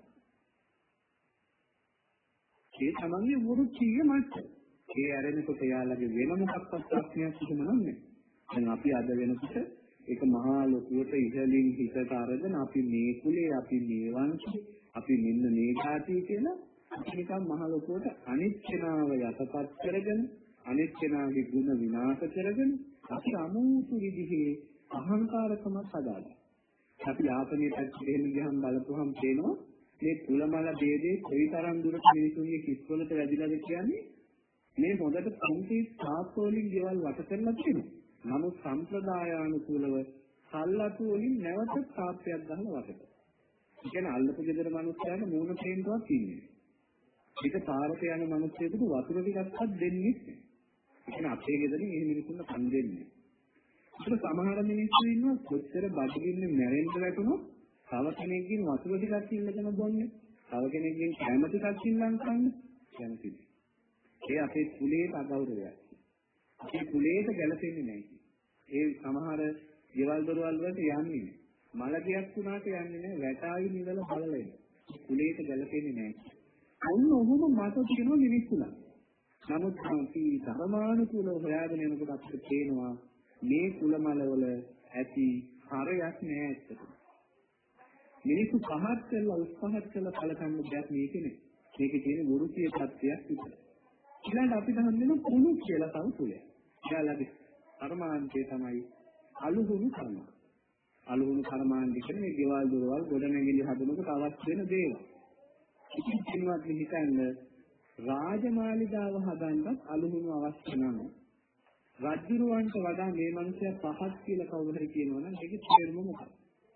ඒ තමයි වෘත්තීය මට්ටම. ඒ ආරෙනකොට යාළගේ වෙන මොකක්වත් ප්‍රශ්නයක් තිබුණ නැහැ. දැන් අපි අද වෙනකොට ඒක මහා ලොකුවට ඉහළින් හිතට අරගෙන අපි මේ කුලේ අපි මේ වංශේ අපි මෙන්න මේ ධාතිය කියලා අපි නිකන් මහා ලොකුවට අනිත් කෙනාව යටපත් කරගෙන අනිත් කෙනාගේ ගුණ විනාශ කරගෙන අපි අමුතු විදිහේ අහංකාරකමක් හදාගන්නවා. අපි යාපනයේ පැත්තට එහෙම ගියහම බලපුවහම පේනවා මේ කුලමල ભેදේ කොයිතරම් දුරට මිනිසුන්ගේ කිස්වලට වැඩිලාද කියන්නේ මේ හොඳට පන්ති සාපෝලින් ගෙවල් වට කරලා තියෙනවා. නමුත් සම්ප්‍රදායානුකූලව සල්ලතු වලින් නැවත සාප්පයක් ගහලා වටට. ඒ කියන්නේ අල්ලපු ගෙදර මිනිස්සුන්ට මූණ පේන්නවත් ඉන්නේ. ඒක පාරට යන මිනිස්සුන්ට වතුර ටිකක්වත් දෙන්නේ නැහැ. ඒ කියන්නේ අපේ ගෙදරින් මේ මිනිස්සුන්ට කන් දෙන්නේ. ඒක සමහර මිනිස්සු ඉන්නවා කොච්චර බඩගින්නේ මැරෙන්න වැටුණොත් තව කෙනෙක්ගෙන් වතුර ටිකක් ඉල්ලගෙන බොන්නේ. තව කෙනෙක්ගෙන් කැම ටිකක් ඉල්ලන් කන්නේ. කැමතිද? ඒ අපේ කුලේට අගෞරවයක්. අපේ කුලේට ගැලපෙන්නේ නැහැ. ඒ සමහර ගෙවල් දොරවල් වලට යන්නේ නැහැ. මලගියක් වුණාට යන්නේ නැහැ. වැටායි නිවල බලලා එන. කුලේට ගැලපෙන්නේ නැහැ. ඔන්න ඔහොම මත තියෙන මිනිස්සුලා. නමුත් අපි ධර්මානුකූලව හොයාගෙන යනකොට අපිට පේනවා මේ කුලමලවල ඇති හරයක් නෑ ඇත්තටම. මිනිස්සු පහත් කරලා උත්සාහ කරලා කලකන්න දෙයක් මේකේ නේ. මේකේ තියෙන වෘත්තීය තත්ත්වයක් විතරයි. ඊළඟට අපිට හම්බෙන කුණු කියලා තව කුලයක්. එයාලගේ කර්මාන්තය තමයි අලුහුණු කර්ම. අලුහුණු කර්මාන්තය කියන්නේ මේ ගෙවල් දොරවල් ගොඩනැගිලි හදනකොට අවශ්‍ය වෙන දේවල්. ඉතින් කිනවත් හිතන්න රාජමාලිගාව හදන්නත් අලුහුණු අවශ්‍ය නැහැ. රජුරවන්ට වඩා මේ මිනිසයා පහත් කියලා කවුරු හරි කියනවා නම් ඒකේ තේරුම මොකක්ද?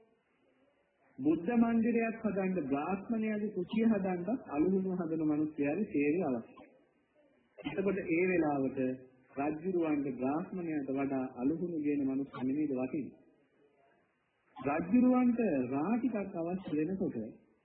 බුද්ධ මන්දිරයක් හදන්න බ්‍රාහ්මණයාගේ කුටිය හදන්නත් අලුහුණු හදන මිනිසයාගේ තේරුම අවශ්‍යයි. එතකොට ඒ වෙලාවට රජුරවන්ට බ්‍රාහ්මණයාට වඩා අලුහුණු කියන මිනිස්සු නෙමෙයිද වටින්නේ. රජුරවන්ට රා ටිකක් අවශ්‍ය වෙනකොට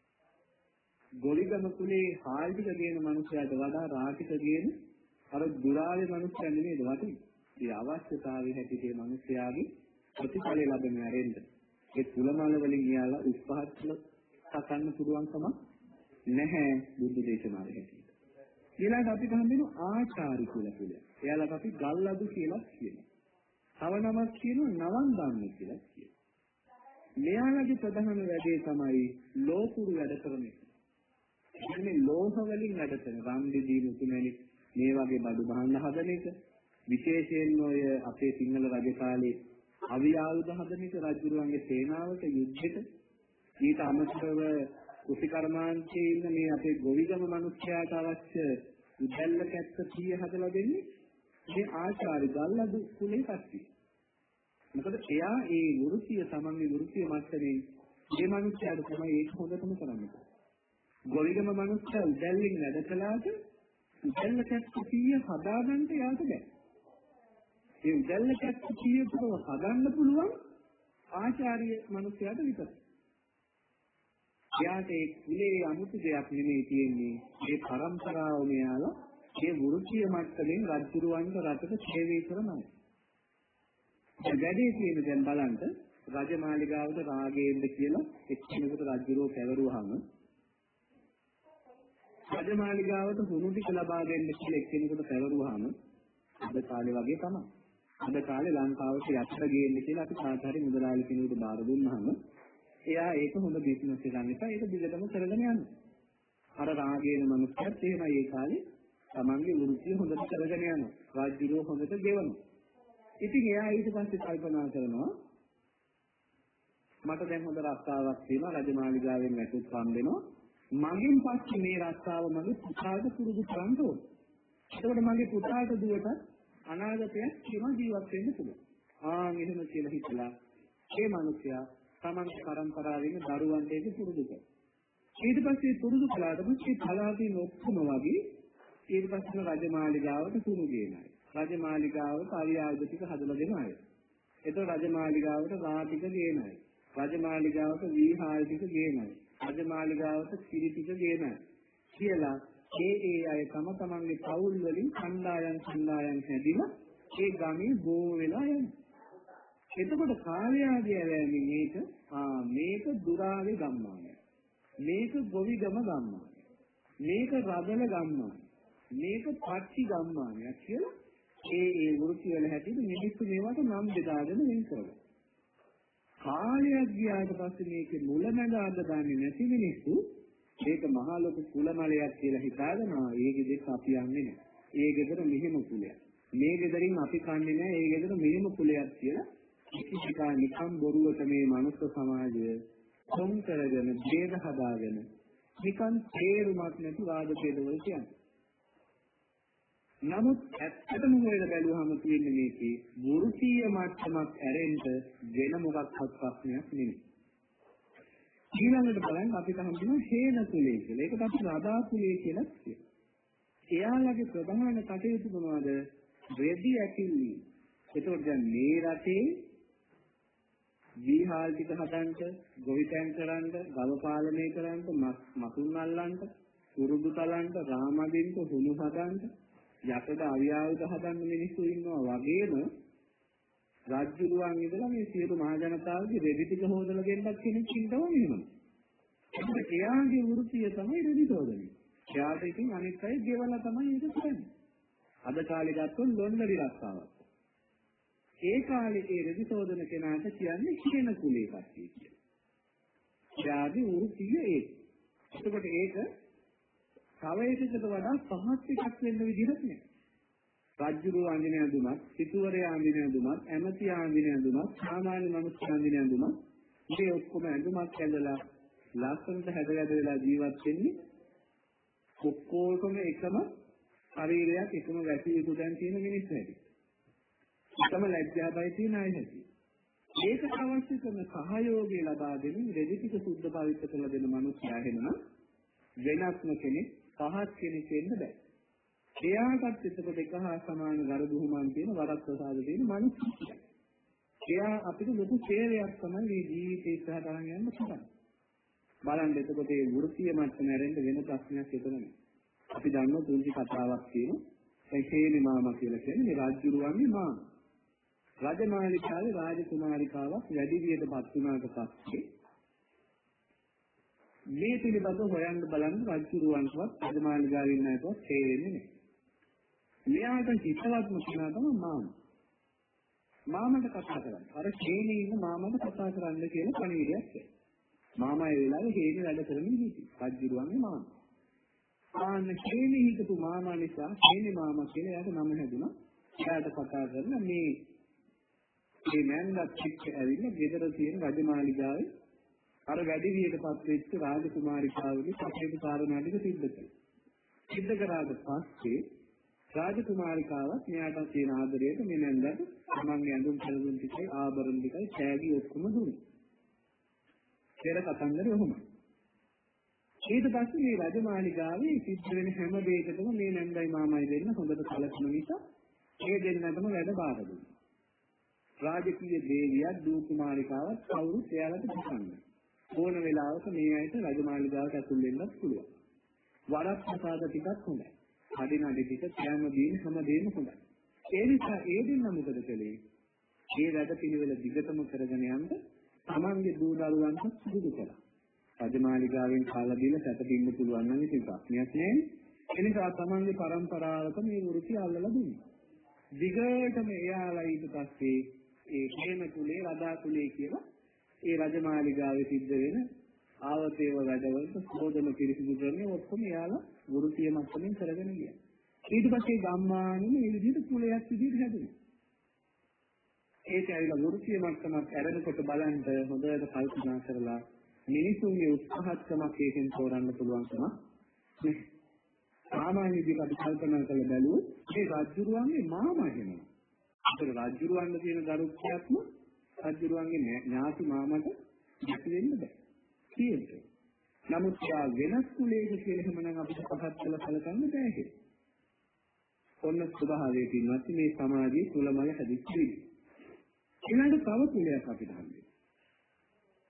ගොලිගම කුලේ හාල් ටික ගේන මිනිසයාට වඩා රා ටික ගේන අර දුරාවේ මිනිස්සු නෙමෙයිද වටින්නේ. ඒ අවශ්‍යතාවය හැටියට මේ මිනිස්යාගේ ප්‍රතිඵල ලැබෙන ඇරෙන්න ඒ කුලමල වලින් යාලා උත්සාහ කළ සකන්න පුළුවන්කම නැහැ බුද්ධ දේශනාවේ හැටියට. ඊළඟට අපිට හම්බෙන ආචාරි කුල කියලා. එයාලට අපි ගල්ලදු කියලා කියනවා. තව නමක් කියනවා නවන් ගන්න කියලා කියනවා. මෙයාලගේ ප්‍රධාන වැඩේ තමයි ලෝකුරු වැඩ කරන එක. එන්නේ ලෝහ වලින් වැඩ කරන රම්දිදී මුතුමැණි මේ වගේ බඩු බහන්න හදන එක. විශේෂයෙන් ඔය අපේ සිංහල රජ කාලේ අවි ආයුධ හදන එක රජුරුවන්ගේ සේනාවට යුද්ධෙට ඊට අමතරව කුසිකර්මාන්තයේ ඉන්න මේ අපේ ගොවිගම මිනිස්යාට අවශ්‍ය උදැල්ල කැත්ත 100 හදලා දෙන්නේ මේ ආචාර්ය ගල්ලදු කුලේ කට්ටිය. මොකද එයා ඒ වෘත්තීය සමන්ගේ වෘත්තීය මට්ටමේ මේ මිනිස්යාට තමයි ඒක හොඳටම කරන්නේ. ගොවිගම මිනිස්යා උදැල්ලෙන් වැඩ කළාට උදැල්ල කැත්ත 100 හදාගන්න යාට බෑ. ඒ උදැල්ල කැත්ත 100 පුරව හදන්න පුළුවන් ආචාර්ය මිනිස්යාට විතරයි. එයාට ඒ කුලේ අමුතු දෙයක් නෙමෙයි තියෙන්නේ. මේ පරම්පරාව මෙයාලා මේ වෘත්තීය මට්ටමින් රජුරවන්ට රටට සේවය කරනවා. ඒ වැඩේ තියෙන දැන් බලන්න රජමාලිගාවට රාගයෙන්ද කියලා එක්කෙනෙකුට රජුරෝ පැවරුවාම රජමාලිගාවට හුණු ටික ලබා දෙන්න කියලා එක්කෙනෙකුට පැවරුවාම අද කාලේ වගේ තමයි. අද කාලේ ලංකාවට යත්තර ගේන්න කියලා අපි සාධාරණ මුදලාලි කෙනෙකුට බාර දුන්නාම එයා ඒක හොඳ බිස්නස් එකක් නිසා ඒක දිගටම කරගෙන යනවා. අර රාගයේන මනුස්සයත් එහෙමයි ඒ කාලේ තමන්ගේ වෘත්තිය හොඳට කරගෙන යනවා. රාජ්‍යරෝ හොඳට ගෙවනවා. ඉතින් එයා ඊට පස්සේ කල්පනා කරනවා මට දැන් හොඳ රස්සාවක් තියෙනවා රජමාලිගාවෙන් වැටුප් හම්බෙනවා. මගෙන් පස්සේ මේ රස්සාව මගේ පුතාට පුරුදු කරන්න ඕනේ. එතකොට මගේ පුතාට දුවට අනාගතයක් ජීවත් වෙන්න පුළුවන්. එහෙම කියලා හිතලා ඒ මිනිසයා තමන්ගේ පරම්පරාවෙන් දරුවන්ට ඒක පුරුදු කරනවා. ඊට පස්සේ පුරුදු කළාට පස්සේ පළාතේ ඔක්කොම වගේ ඊට පස්සේ රජමාලිගාවට තුරු ගේනයි. රජමාලිගාවට ආයුධ ටික හදලා දෙන අය. එතකොට රජමාලිගාවට රා ටික ගේනයි. රජමාලිගාවට වීහාල් ටික ගේනයි. රජමාලිගාවට කිරි ටික ගේනයි. කියලා ඒ අය තමන්ගේ පවුල් වලින් කණ්ඩායම් හැදිලා ඒ ගමේ බෝ වෙලා යනවා. එතකොට කාර්යාදී ඇලෑමෙන් මේක දුරාවේ ගම්මානය. මේක ගොවිගම ගම්මානය. මේක රදල ගම්මානය. මේක පච්චි ගම්මානය කියලා ඒ වෘත්ති වල හැටියට මිනිස්සු මේවට නම් බෙදාගෙන වෙන් කරනවා. කාලයක් ගියාට පස්සේ මේකේ මුලමඳ අඳ දන්නේ නැති මිනිස්සු ඒක මහා ලොකු කුලමලයක් කියලා හිතාගෙන ඒ ගෙදර අපි යන්නේ නැහැ. ඒ ගෙදර මෙහෙම කුලයක්. මේ ගෙදරින් අපි කන්නේ නැහැ. ඒ ගෙදර මෙහෙම කුලයක් කියලා කිසිකා නිකම් බොරුවට මේ මනුස්ස සමාජය කොම් කරගෙන බේද හදාගෙන නිකන් තේරුමක් නැති වාද ભેදවල කියන්නේ. නමුත් ඇත්තටම හොයලා බැලුවහම තියෙන්නේ මේකේ වෘත්තීය මට්ටමක් ඇරෙන්න වෙන මොකක්වත් ප්‍රශ්නයක් නෙමෙයි. ඊළඟට බලන්න අපිට හම්බුන හේන කුලය කියලා. ඒකට අපි රදා කුලය කියලා කියනවා. එයාලගේ ප්‍රධාන කටයුතු මොනවද? රෙදි ඇකිලි. ඒතකොට දැන් මේ රටේ වීහාල් ටික හදන්න, ගොවිතැන් කරන්න, ගව පාලනය කරන්න, මකුන් අල්ලන්න, කුරුදු තලන්න, රාමදින්ට හුණු හදන්න, යකඩ අවියාවුද හදන්න මිනිස්සු ඉන්නවා වගේම රාජ්‍යරුවන් ඉඳලා මේ සියලු මහ ජනතාවගේ රෙදි ටික හොදලා දෙන්නත් කෙනෙක් ඉන්නවා එහෙම. ඒක එයාගේ වෘත්තිය තමයි රෙදි හොදන්නේ. එයාට ඉතින් අනිත් අය ගෙවලා තමයි ඒක කරන්නේ. අද කාලේ ගත්තොත් ලොන්ඩරි රස්සාවක්. ඒ කාලේ ඒ රෙදි හොදන කෙනාට කියන්නේ කියන කුලේ කට්ටිය කියලා. එයාගේ වෘත්තිය ඒක. එතකොට ඒක තව එකකට වඩා පහත් එකක් වෙන්න විදිහක් නෑ. රාජ්‍යරුව අඳින ඇඳුමක්, සිටුවරයා අඳින ඇඳුමක්, ඇමතියා අඳින ඇඳුමක්, සාමාන්‍ය මිනිස්සු අඳින ඇඳුමක්, මේ ඔක්කොම ඇඳුමක් ඇඳලා ලස්සනට හැදලා ජීවත් වෙන්නේ ඔක්කොටම එකම ශරීරයක් එකම වැටි යුතු දැන් තියෙන මිනිස්සු හැටි. එකම ලැජ්ජාබයි තියෙන අය හැටි. ඒකට අවශ්‍ය කරන සහයෝගය ලබා දෙමින් රෙදි ටික සුද්ධ පවිත්‍ර කරලා දෙන මිනිස්සයා වෙනවා වෙනස්ම කෙනෙක් පහත් කෙනෙක් වෙන්න බෑ. එයාටත් එතකොට එක හා සමාන ගරුබුහුමන් තියෙන වරක් ප්‍රසාද තියෙන මිනිස්සු. එයා අපිට ලොකු සේවයක් තමයි මේ ජීවිතේ ඉස්සරහට අරන් යන්න පුළුවන්. බලන්න එතකොට මේ වෘත්තීය මට්ටම ඇරෙන්න වෙන ප්‍රශ්නයක් එතන නෑ. අපි දන්නවා තුන්දි කතාවක් තියෙනවා. ඒ හේනේ මාමා කියලා කියන්නේ මේ රාජ්‍යරුවන්ගේ මාමා. රජමාලිකාවේ රාජකුමාරිකාවක් වැඩි වියටපත් වුණාට පස්සේ මේ පිළිබඳව හොයන්න බලන්න රජුරුවන්ටවත් රජමාලිගාවේ ඉන්න අයටවත් තේරෙන්නේ නැහැ. මෙයාට හිතවත්ම කෙනා තමයි මාමා. මාමට කතා කරන්න. අර හේනේ ඉන්න මාමට කතා කරන්න කියලා පණිවිඩයක් දෙනවා. මාමා ඒ වෙලාවේ හේනේ වැඩ කරමින් හිටියේ. රජුරුවන්ගේ මාමා. ආන්න හේනේ හිටපු මාමා නිසා හේනේ මාමා කියලා එයාට නම හැදුනා. එයාට කතා කරලා මේ මෑන්ගත් එක්ක ඇවිල්ලා ගෙදර තියෙන රජමාලිගාවේ අර වැඩි වියටපත් වෙච්ච රාජකුමාරිකාවගේ සැපේට කාරණා ටික සිද්ධ කළා. සිද්ධ කරාට පස්සේ රාජකුමාරිකාවත් මෙයාට තියෙන ආදරයට මේ නැන්දට තමන්ගේ ඇඳුම් පැළඳුම් ටිකයි ආභරණ ටිකයි ඡාගි ඔක්කොම දුන්නා. පෙර කතන්දරේ ඔහොමයි. ඊට පස්සේ මේ රජමාලිගාවේ සිද්ධ වෙන හැම දෙයකටම මේ නැන්දයි මාමයි දෙන්න හොඳට කලකින නිසා ඒ දෙන්නටම වැඩ බාර දුන්නා. රාජකීය දේවියක් දූ කුමාරිකාවක් කවුරුත් එයාලට දුන්නේ. ඕන වෙලාවක මේ අයට රජමාලිගාවට ඇතුල් වෙන්නත් පුළුවන්. වරක් ප්‍රසාද ටිකක් හොඳයි. අඩිනඩි ටික කැම දීන හැමදේම හොඳයි. ඒ නිසා ඒ දෙන්න මොකද කළේ? මේ වැඩ පිළිවෙල දිගටම කරගෙන යන්න තමන්ගේ දූ දරුවන්ට සුදු කළා. රජමාලිගාවෙන් කාලා දීලා සැපදින්න පුළුවන් නම් ඉතින් ප්‍රශ්නයක් නෑ. ඒ නිසා තමන්ගේ පරම්පරාවක මේ වෘත්තිය අල්ලලා දුන්නා. දිගටම එයාලා ඊට පස්සේ ඒ හේන කුලේ රදා කුලේ කියලා ඒ රජමාලිගාවේ සිද්ධ වෙන ආවතේව වැඩවලට සෝදන පිරිසිදු කරන්නේ ඔක්කොම යාලා වෘත්තීය මට්ටමින් කරගෙන ගියා. ඊට පස්සේ ගම්මානෙම මේ විදිහට කුලයක් විදිහට හැදුණා. ඒක ඇවිල්ලා වෘත්තීය මට්ටමක් ඇරෙනකොට බලන්න හොඳට කල්පනා කරලා මිනිසුන්ගේ උත්සාහත්කමක් ඒකෙන් තෝරන්න පුළුවන්කම නැහැ. සාමාන්‍ය විදිහට අපි කල්පනා කරලා බැලුවොත් මේ රාජ්‍යරුවන්ගේ මාමා වෙනවා. ඒතර රාජ්‍යරුවන්ගේ තියෙන ගරුත්වයක්ම රාජ්‍යරුවන්ගේ ඥාති මාමට නැති වෙන්න බෑ. තියෙන්නේ. නමුත් යා වෙනස් කුලයක කියලා එහෙමනම් අපිට පහත් කළ කලකන්න බෑ ඒක. ඔන්න ස්වභාවයේ තියෙනවා මේ සමාජයේ කුලමල හැදිච්චි. ඊළඟ තව කුලයක් අපිට හම්බෙනවා.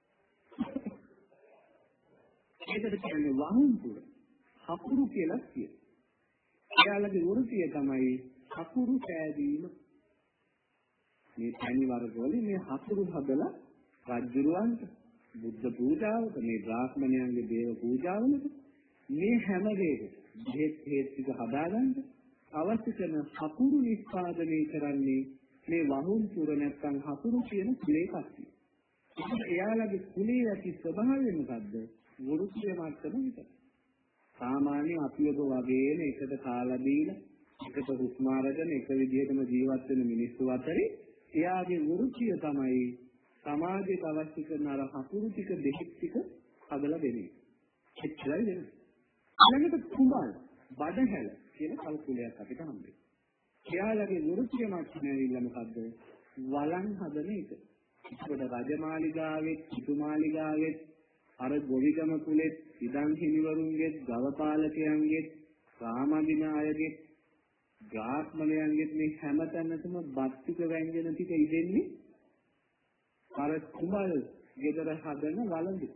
ඒකට කියන්නේ වහුන් පුර. හකුරු කියලා කියනවා. එයාලගේ වෘත්තිය තමයි හකුරු පෑදීම. මේ තනි වර්ගවලින් මේ හකුරු හදලා රජුරවන්ට බුද්ධ පූජාවට මේ බ්‍රාහ්මණයන්ගේ දේව පූජාවලට මේ හැම දෙයකම හේත් ටික හදාගන්න අවශ්‍ය කරන හකුරු නිෂ්පාදනය කරන්නේ මේ වහුන් පුර නැත්නම් හකුරු කියන කුලේ කට්ටිය. එයාලගේ කුලේ ඇති ස්වභාවය මොකද්ද? වෘත්තිය මට්ටම විතරයි. සාමාන්‍ය අපියක වගේම එකට කාලා දීලා එකට හුස්ම අරගෙන එක විදිහටම ජීවත් වෙන මිනිස්සු අතරේ එයාගේ වෘත්තිය තමයි සමාජයට අවශ්‍ය කරන අර හකුරු ටික දෙහික් ටික හදලා දෙන්නේ. එච්චරයි වෙන්නේ. ළඟට කුඹල් බඩහැල කියන කල්කුලයක් අපිට හම්බෙන්නේ. එයාලගේ වෘත්තිය මට්ටම ඇවිල්ලා මොකද්ද? වලන් හදන එක. ඒකට රජමාලිගාවෙත්, සිටුමාලිගාවෙත් අර ගොවිගම කුලෙත්, ඉදන් හිමිවරුන්ගේ, ගවපාලකයන්ගේ, රාමදිනායගේ, ග්‍රාහ්මණයන්ගේ මේ හැමතැනකම බත්තික ව්‍යංජන ටික ඉදෙන්නේ අර කුඹල් ගෙදර හදන වළඳු.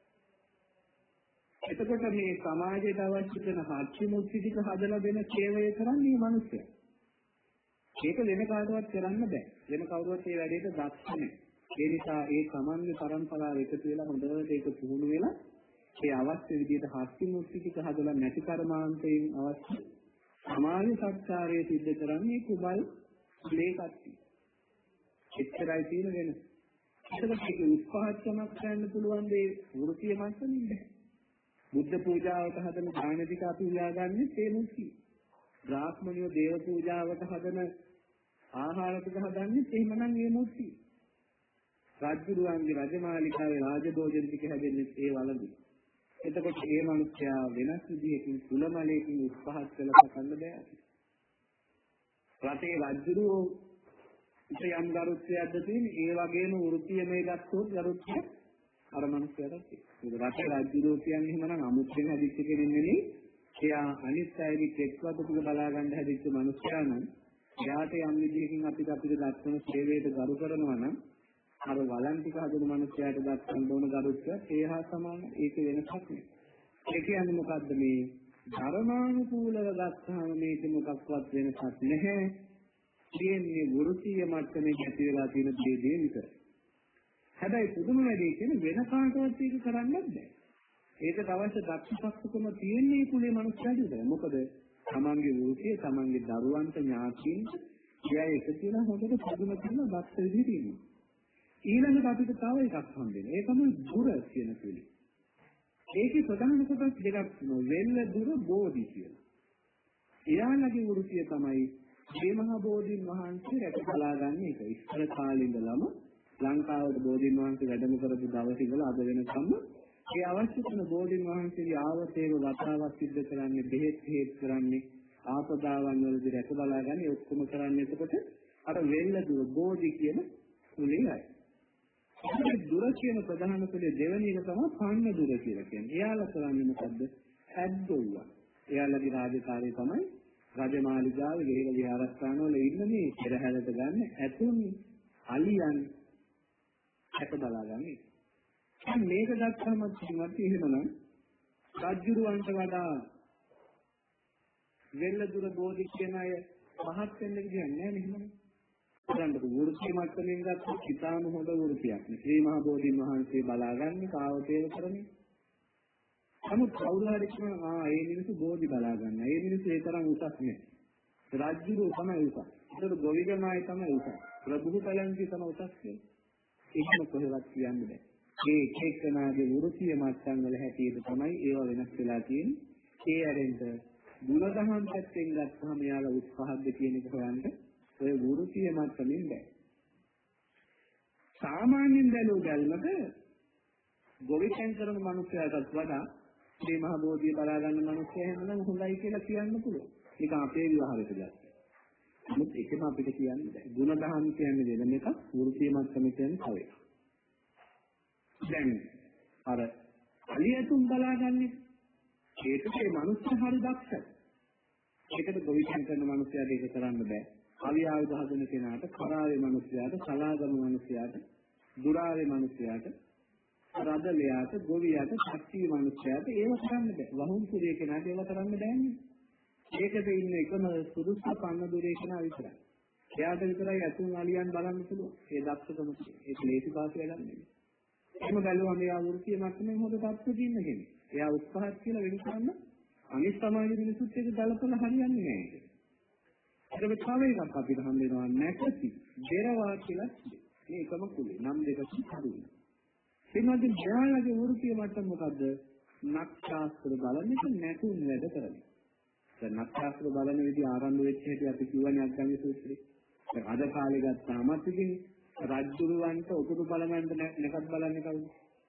එතකොට මේ සමාජයට අවශ්‍ය කරන හත්ති මුක්ති ටික හදලා දෙන සේවය කරන්නේ මිනිස්සු. ඒක වෙන කාටවත් කරන්න බෑ. වෙන කවුරුවත් ඒ වැඩේට දක්ෂ නැහැ. ඒ නිසා ඒ සමාන්‍ය පරම්පරාව එකතු වෙලා හොඳට ඒක පුහුණු වෙලා ඒ අවශ්‍ය විදිහට හත්ති මුක්ති ටික හදලා නැති කර්මාන්තයෙන් අවශ්‍ය සමාජ සත්කාරය සිද්ධ කරන්නේ කුඹල් කුලේ කට්ටිය. එච්චරයි තියෙන වෙනස. ඒකත් ඒක උත්පාදකමක් ගන්න පුළුවන් දේ වෘත්තිය මට්ටමින් බෑ. බුද්ධ පූජාවට හදන දාන ටික අපි උයාගන්නේ ඒ මුක්තිය. බ්‍රාහ්මණයෝ දේව පූජාවට හදන ආහාර ටික හදන්නේ එහෙමනම් ඒ මුක්තිය. රාජ්‍යරුවන්ගේ රජමාලිකාවේ රාජභෝජන ටික හැදෙන්නේ ඒ වලදී. එතකොට මේ මිනිස්යා වෙනස් විදිහකින් කුලමලයකින් උත්පහත් කළා කන්න බෑ. රටේ රාජ්‍යරුවෝ යම් ගරුත්වයක්ද තියෙන්නේ ඒ වගේම වෘත්තීය මේ ගත්තොත් ගරුත්වය අර මිනිස්යාට තියෙනවා. රටේ රාජ්‍යරුවෝ කියන්නේ එහෙමනම් අමුත්‍යෙන් හැදිච්ච කෙනෙක් නෙවෙයි. එයා අනිත් අයගේ ටෙක්වත් ටික බලා ගන්න හැදිච්ච මිනිස්යා නම් එයාට යම් විදිහකින් අපිට දක්වන සේවයට ගරු කරනවා නම් අර වලන් ටික හදන මිනිස්යාට දක්වන දෝන ගරුත්වය ඒ හා සමාන. ඒක වෙනසක් නෙවෙයි. ඒ කියන්නේ මොකද්ද මේ ධර්මානුකූලව ගත්තාම මේක මොකක්වත් වෙනසක් නැහැ. කියන්නේ වෘත්තීය මට්ටමේ ඇති වෙලා තියෙන දේ විතරයි. හැබැයි පුදුම වැඩේ කියන්නේ වෙන කාටවත් ඒක කරන්න බෑ. ඒකට අවශ්‍ය දක්ෂකම තියෙන්නේ කුලේ මිනිස්සුන්ට විතරයි. මොකද තමන්ගේ වෘත්තිය, තමන්ගේ දරුවන්ට ඥාතීන් එයා එකතු වෙලා හොඳට පුදුම කරන දක්ෂ විදිහට ඉන්නවා. ඊළඟට අපිට තව එකක් හම්බෙනවා. ඒ තමයි දුර කියන කුලේ. ඒකේ ප්‍රධාන කොටස් දෙකක් තියෙනවා. වෙල්ල දුර බෝධි කියලා. එයාලගේ වෘත්තිය තමයි මේ මහා බෝධීන් වහන්සේ රැක බලා ගන්න එක. ඉස්සර කාලේ ඉඳලම ලංකාවට බෝධීන් වහන්සේ වැඩම කරපු දවසේ ඉඳලා අද වෙනකම් ඒ අවශ්‍ය කරන බෝධීන් වහන්සේගේ ආවතේව වතාවක් සිද්ධ කරන්නේ, බෙහෙත් කරන්නේ, ආපදාවන් වලදී රැක බලා ගන්න ඔක්කොම කරන්නේ. එතකොට අර වෙල්ල දුර බෝධි කියන කුලේයි. ඒ දුර කියන ප්‍රධාන කුලේ දෙවෙනි එක තමයි පන්න දුර කියලා කියන්නේ. එයාලා කරන්නේ මොකද්ද? ඇද්දොල්වා. එයාලගේ රාජකාරිය තමයි රජමාලිගාවේ ගෙහිල විහාරස්ථාන වල ඉන්න මේ පෙරහැරට ගන්න ඇතුන් අලියන් හැට බලා ගන්න. දැන් මේක දැක්කම තියෙනවා එහෙමනම් රජුරවන්ට වඩා වෙල්ල දුර බෝධි කියන අය පහත් වෙන්න විදියක් නැහැ නෙමෙයි. උදාහරණයක් වෘත්ති මට්ටමින් ගත්තොත් ඉතාම හොඳ වෘත්තියක් නේ. ශ්‍රී මහා බෝධීන් වහන්සේ බලාගන්නේ කාවතේව කරන්නේ. නමුත් කවුරු හරි කියනවා මේ මිනිස්සු බෝධි බලා ගන්න. මේ මිනිස්සු ඒ තරම් උසස් නෙවෙයි. රාජ්‍යරු තමයි උසස්. ඒතර ගොවිගමයි තමයි උසස්. ප්‍රභු කලන්ති තමයි උසස් කියන්නේ. ඒකම කොහෙවත් කියන්න බෑ. මේ එක්කෙනාගේ වෘත්තිය මට්ටම් වල හැටියට තමයි ඒවා වෙනස් වෙලා තියෙන්නේ. ඒ ඇරෙන්න බුලදහම් පැත්තෙන් ගත්තහම යාලා උත්සාහද කියන එක හොයන්න ඔය වෘත්තිය මට්ටමින් බෑ. සාමාන්‍යයෙන් බැලුවොත් ගොවිතැන් කරන මිනිස්සුන්ටත් වඩා මේ මහ බෝධිය බලා ගන්න මිනිස්සු හැමෝම හොඳයි කියලා කියන්න පුළුවන්. ඒක අපේ විවහාරයට ගත්තා. නමුත් ඒකම අපිට කියන්න බෑ. ගුණධර්ම කියන්නේ වෙන එකක්, වෘත්තිය මට්ටම කියන්නේ තව එකක්. දැන් අර අලියතුන් බලාගන්නේ ඒකේ මිනිස්සු හරි දක්ෂයි. ඒකට ගොවිතැන් කරන මිනිස්සුන්ට ඒක කරන්න බෑ. කවි ආයුධ හදන කෙනාට, කරාවේ මිනිස්සුන්ට, සලාගම මිනිස්සුන්ට, දුරාවේ මිනිස්සුන්ට රදලයාට, ගොවියාට, ශක්තිය මිනිස්යාට ඒව කරන්න බෑ. වහුන් කුරිය කෙනාට ඒව කරන්න බෑනේ. ඒකද ඉන්න එකම සුදුසු පන්න දුරේ කෙනා විතරයි. එයාට විතරයි අතුන් අලියන් බලන්න පුළුවන්. ඒ දක්ෂකම ඒක ලේසි පාස් වැඩක් නෙමෙයි. එහෙම බැලුවම එයා වෘත්තීය මට්ටමේ හොඳ තත්ත්වෙක ඉන්න කෙනෙක්. එයා උත්සාහත් කියලා වෙන කරන්න අනිත් සමාජ මිනිසුත් එක්ක ගලපලා හරියන්නේ නැහැ ඒක. ඒක තව එකක් අපිට හම් වෙනවා නැකති. දේරවා කියලා මේකම කුලේ. නම් දෙකක් හරියි. එනවාද ඥානගේ වෘත්තීය මට්ටම මොකද්ද? නක්ෂාස්ත්‍ර බලන එක නැතුන් වැඩ කරන්නේ. දැන් නක්ෂාස්ත්‍ර බලන විදිහ ආරම්භ වෙච්ච හැටි අපි කියවනේ අග්ගඤ්ඤ සූත්‍රයේ. දැන් අද කාලේ ගත්තාමත් ඉතින් රජුරවන්ට උතුරු බලමන්ද නැකත් බලන්නේ කවුද?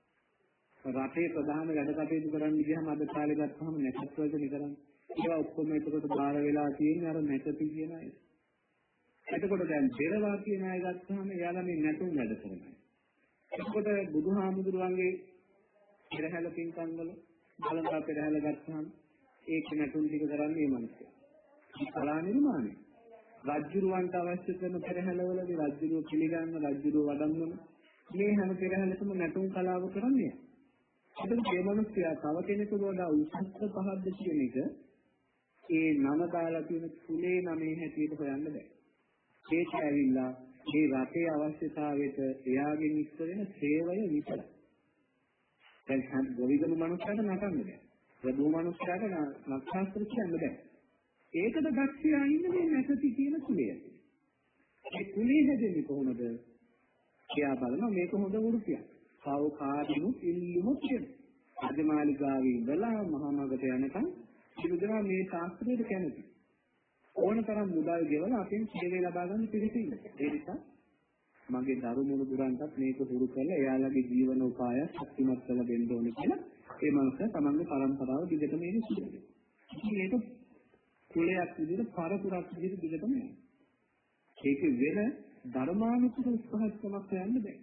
රටේ ප්‍රධාන වැඩ කටයුතු කරන්න ගියහම අද කාලේ ගත්තාම නැකත් වලදී කරන්නේ. ඒවා ඔක්කොම එතකොට බාර වෙලා තියෙන්නේ අර නැකති කියන අය. එතකොට දැන් දෙරවා කියන අය ගත්තාම එයාලා මේ නැතුන් වැඩ කරනවා. එතකොට බුදුහාමුදුරුවන්ගේ පෙරහැල පින්කම් වල බලලා පෙරහැල ගත්තාම ඒක නැතුන් ටික කරන්නේ මේ මිනිස්සු. කලා නිර්මාණය. රජුරවන්ට අවශ්‍ය කරන පෙරහැලවලදී රජුරුව පිළිගන්න රජුරුව වඩම්මන මේ හැම පෙරහැලකම නැතුන් කලාව කරන්නේ. එතකොට මේ මිනිස්සයා තව කෙනෙකුට වඩා උසස්ව පහද්ද කියන එක ඒ නම දාලා තියෙන කුලේ නමේ හැටියට හොයන්න බෑ. ඒක ඇවිල්ලා මේ රටේ අවශ්‍යතාවයට එයාගෙන් ඉස්ස වෙන සේවය විතරයි. දැන් සම් ගොවිගම මනුස්සයන්ට නටන්න බෑ. ප්‍රභූ මනුස්සයාට නක්ෂත්‍ර කියන්න බෑ. ඒකද දක්ෂයා ඉන්නේ නැසති කියන කුලයේ. ඒ කුලේ හැදෙන්නේ කොහොමද? එයා බලනවා මේක හොඳ වෘත්තියක්. සාව කාදිනු ඉල්ලුම කියන. අධිමාලිගාවේ ඉඳලා මහානගරයට යනකම් සිදුදෙනා මේ ශාස්ත්‍රයට කැමති. ඕනතරම් මුදල් ගෙවලා අපෙන් සේවය ලබා ගන්න පිළිසෙ ඉන්න. ඒ නිසා මගේ දරුමුණු දුරන්ටත් මේක හුරු කරලා එයාලගේ ජීවන උපාය ශක්තිමත් කරලා දෙන්න ඕනේ කියලා ඒ මනුස්සයා තමන්ගේ පරම්පරාව දිගටම මේක සිදුවේ. මේක කුලයක් විදිහට පරපුරක් විදිහට දිගටම යනවා. ඒක වෙන ධර්මානුකූල උත්සාහයක් යන්න බෑ.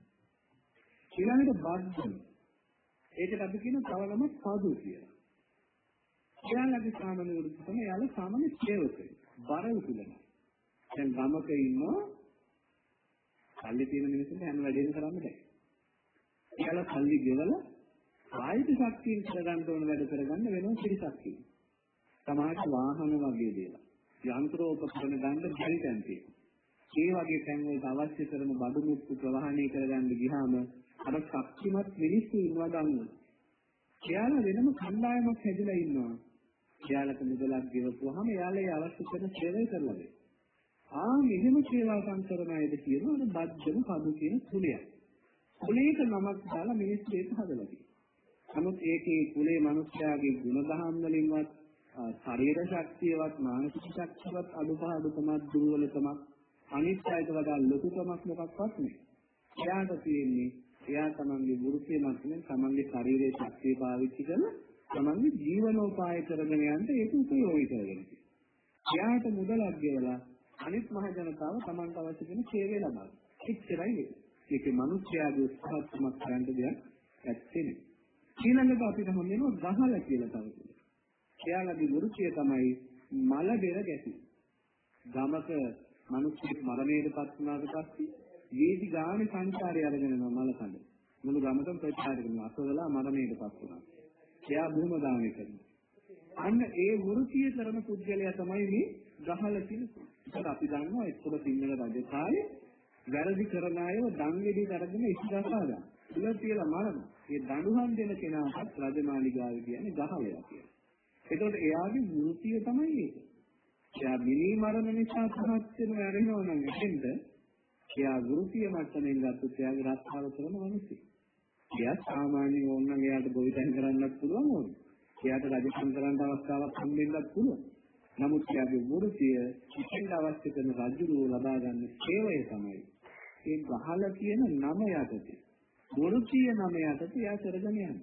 ඊළඟට බද්ධ. ඒකට අපි කියන තව නම සාදු කියලා. එයාලගේ සාමාන්‍ය වෘත්ති තමයි එයාලා සාමාන්‍ය සේවකයෝ. බර උතුලන. දැන් ගමක ඉන්නවා කල්ලි තියෙන මිනිස්සුන්ට හැම වැඩේම කරන්න බෑ. එයාලා කල්ලි ගෙවලා ආයත ශක්තිය කරගන්න ඕන වැඩ කරගන්න වෙනවා පිරිසක් තියෙනවා. සමාජ වාහන වගේ දේවල්. යන්ත්‍රෝපකරණ ගන්න බැරි තැන් තියෙනවා. ඒ වගේ තැන් වලට අවශ්‍ය කරන බඩු මුට්ටු ප්‍රවාහණය කරගන්න ගියාම අර ශක්තිමත් මිනිස්සු ඉන්නවා ගන්න. එයාලා වෙනම කණ්ඩායමක් හැදිලා ඉන්නවා. එයාලට මුදලක් ගෙවපුවාම එයාලා ඒ අවශ්‍ය කරන සේවය කරලා දෙනවා. මෙහෙම සේවා සංකරණයද කියනවා අර බද්ධම පදු කියන කුලයක්. කුලයක නමක් දාලා මිනිස්සු ඒක හදලා තියෙනවා. නමුත් ඒකේ කුලේ මිනිස්යාගේ ගුණධර්ම වලින්වත් ශරීර ශක්තියවත් මානසික ශක්තියවත් අඩුපාඩුකමක් දුර්වලකමක් අනිත් අයට වඩා ලොකුකමක් මොකක්වත් නැහැ. එයාට තියෙන්නේ එයා තමන්ගේ වෘත්තිය මතෙන් තමන්ගේ ශරීරයේ ශක්තිය පාවිච්චි කරලා තමන්ගේ ජීවනෝපාය කරගෙන යන්න ඒක උපයෝගී කරගෙන තියෙනවා. එයාට මුදලක් ගෙවලා අනිත් මහ ජනතාව තමන්ට අවශ්‍ය කරන සේවය ලබා ගන්න. එච්චරයි ඒක. ඒකේ මිනිස්යාගේ උත්සාහයක් කරන්න දෙයක් ඇත්තේ නැහැ. ඊළඟට අපිට හම් වෙනවා ගහල කියලා තව. එයාලගේ වෘත්තිය තමයි මල බෙර ගැසීම. ගමක මිනිස්සුත් මරණයටපත් වුණාට පස්සේ වේදි ගානේ සංචාරය අරගෙන යනවා මල කඳ. මුළු ගමකම ප්‍රචාර කරනවා අසවලා මරණයටපත් වුණා. එයා භූම දානය කරනවා. අන්න ඒ වෘත්තිය කරන පුද්ගලයා තමයි මේ ගහල කියන්නේ. ඒක අපි දන්නවා එක්කම සිංහල රජ කාලේ වැරදි කරන අයව දංගෙඩි කරගෙන ඉස්සරහට ගන්න. ඉල කියලා මරන. ඒ දඬුවම් දෙන කෙනාට රජමාලිගාවේ කියන්නේ ගහලයා කියලා. ඒකට එයාගේ වෘත්තිය තමයි ඒක. එයා මිනී මරණ නිසා පහත් වෙන වැරෙනවා නම් එතෙන්ද එයා වෘත්තිය මට්ටමින් ගත්තොත් එයාගේ රස්සාව කරන මිනිස්සු. එයා සාමාන්‍යයෙන් ඕනනම් එයාට ගොවිතැන් කරන්නත් පුළුවන් ඕනේ. එයාට රජකම් කරන්න අවස්ථාවක් හම්බෙන්නත් පුළුවන්. නමුත් එයාගේ වෘත්තිය ඉතින් අවශ්‍ය කරන රජුරෝ ලබා ගන්න සේවය තමයි ඒ ගහල කියන නම යටතේ. වෘත්තිය නම යටතේ එයා කරගෙන යන්නේ.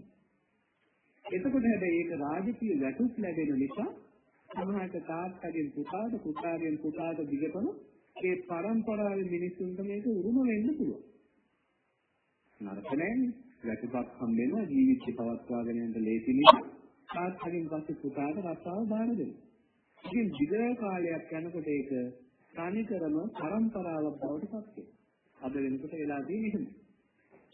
එතකොට හැබැයි ඒක රාජකීය වැටුප් ලැබෙන නිසා සමහරට තාත්තගෙන් පුතාට පුතාට දිගටම ඒ පරම්පරාවේ මිනිසුන්ට මේක උරුම වෙන්න පුළුවන්. නරක නෑනේ. වැටුපක් හම්බෙනවා ජීවිතේ පවත්වාගෙන යන්න ලේසි නිසා තාත්තගෙන් පස්සේ පුතාට රස්සාව දාන දෙනවා. ඉතින් දීර්ඝ කාලයක් යනකොට ඒක තනිකරම පරම්පරාවක් බවට පත් වෙනවා. අද වෙනකොට වෙලා තියෙන්නේ එහෙම.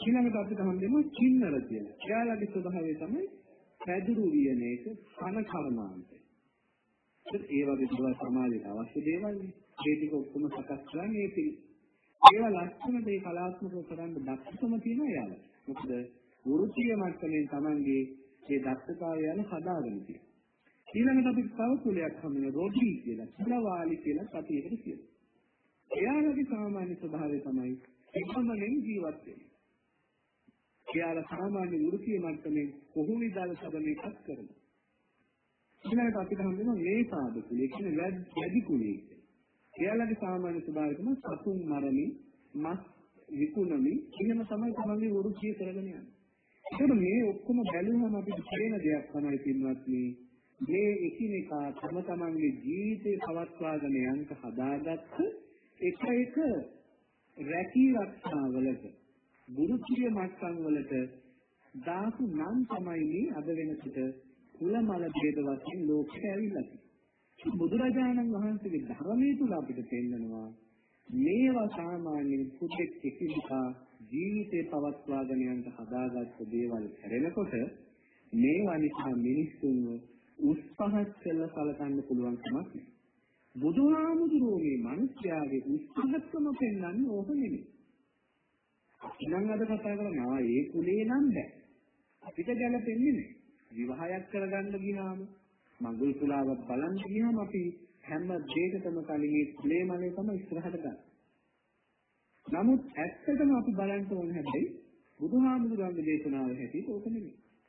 ඊළඟට අපිට හම්බෙනවා කින්නර කියලා. එයාලගේ ස්වභාවය තමයි පැදුරු වියන එක කන කර්මාන්තය. ඒ වගේ දේවල් සමාජයට අවශ්‍ය දේවල් නේ. ඒ ටික ඔක්කොම සකස් කරන්නේ ඒ පිළි. ඒවා ලක්ෂණ දෙක කලාත්මකව කරන්න දක්ෂකම තියෙන එයාලා. මොකද වෘත්තීය මට්ටමින් Tamange මේ දක්ෂතාවය යන හදාගෙන තියෙනවා. ඊළඟට අපි තව කුලයක් හමුන රොඩි කියලා, කුලවාලි කියලා අපි ඒකට කියනවා. එයාලගේ සාමාන්‍ය ස්වභාවය තමයි එකමලෙන් ජීවත් වෙන්නේ. එයාලා සාමාන්‍ය වෘත්තීය මට්ටමින් කොහොමද දාලසබන එකක් කරනවා. ඊළඟට අපිට හම්බෙනවා මේ සාධු කුලය කියන්නේ වැඩි කුලය. එයාලගේ සාමාන්‍ය ස්වභාවය තමයි සතුන් මරමින්, මස් විකුණමින් එහෙම තමයි තමන්ගේ වෘත්තීය කරගෙන යන්නේ. ඒකද මේ ඔක්කොම බැලුවම අපිට තේරෙන දෙයක් තමයි පින්වත්නි මේ එකිනෙකා තම තමන්ගේ ජීවිතේ පවත්වාගෙන යන්න හදාගත්ත එක රැකී රක්ෂාවලට වෘත්තීය මට්ටම් වලට දාපු නම් තමයි මේ අද වෙනකොට කුලමල ભેද වශයෙන් ලෝකෙට ඇවිල්ලා තියෙන්නේ. බුදුරජාණන් වහන්සේගේ ධර්මයේ තුල අපිට පෙන්නනවා මේවා සාමාන්‍ය පුදෙක් එකිනෙකා ජීවිතේ පවත්වාගෙන යන්න හදාගත්ත දේවල් හැරෙනකොට මේවා නිසා මිනිස්සුන්ව උත්සාහත් කළ සලකන්න පුළුවන් කමක් නැහැ. බුදුහාමුදුරුවෝ මේ මිනිස්යාගේ උත්සාහත්වම පෙන්වන්නේ ඕක නෙමෙයි. ඉතින් අද කතා කරනවා ඒ කුලේ නම් බෑ. අපිට ගැලපෙන්නේ නැහැ. විවාහයක් කරගන්න ගියාම මඟුල් පුලාවක් බලන්න ගියාම අපි හැම දෙයකටම කලින් කුලේ මනේ තමයි ඉස්සරහට ගන්න. නමුත් ඇත්තටම අපි බලන්න ඕන හැබැයි බුදුහාමුදුරුවන්ගේ දේශනාව හැටියට ඕක නෙමෙයි.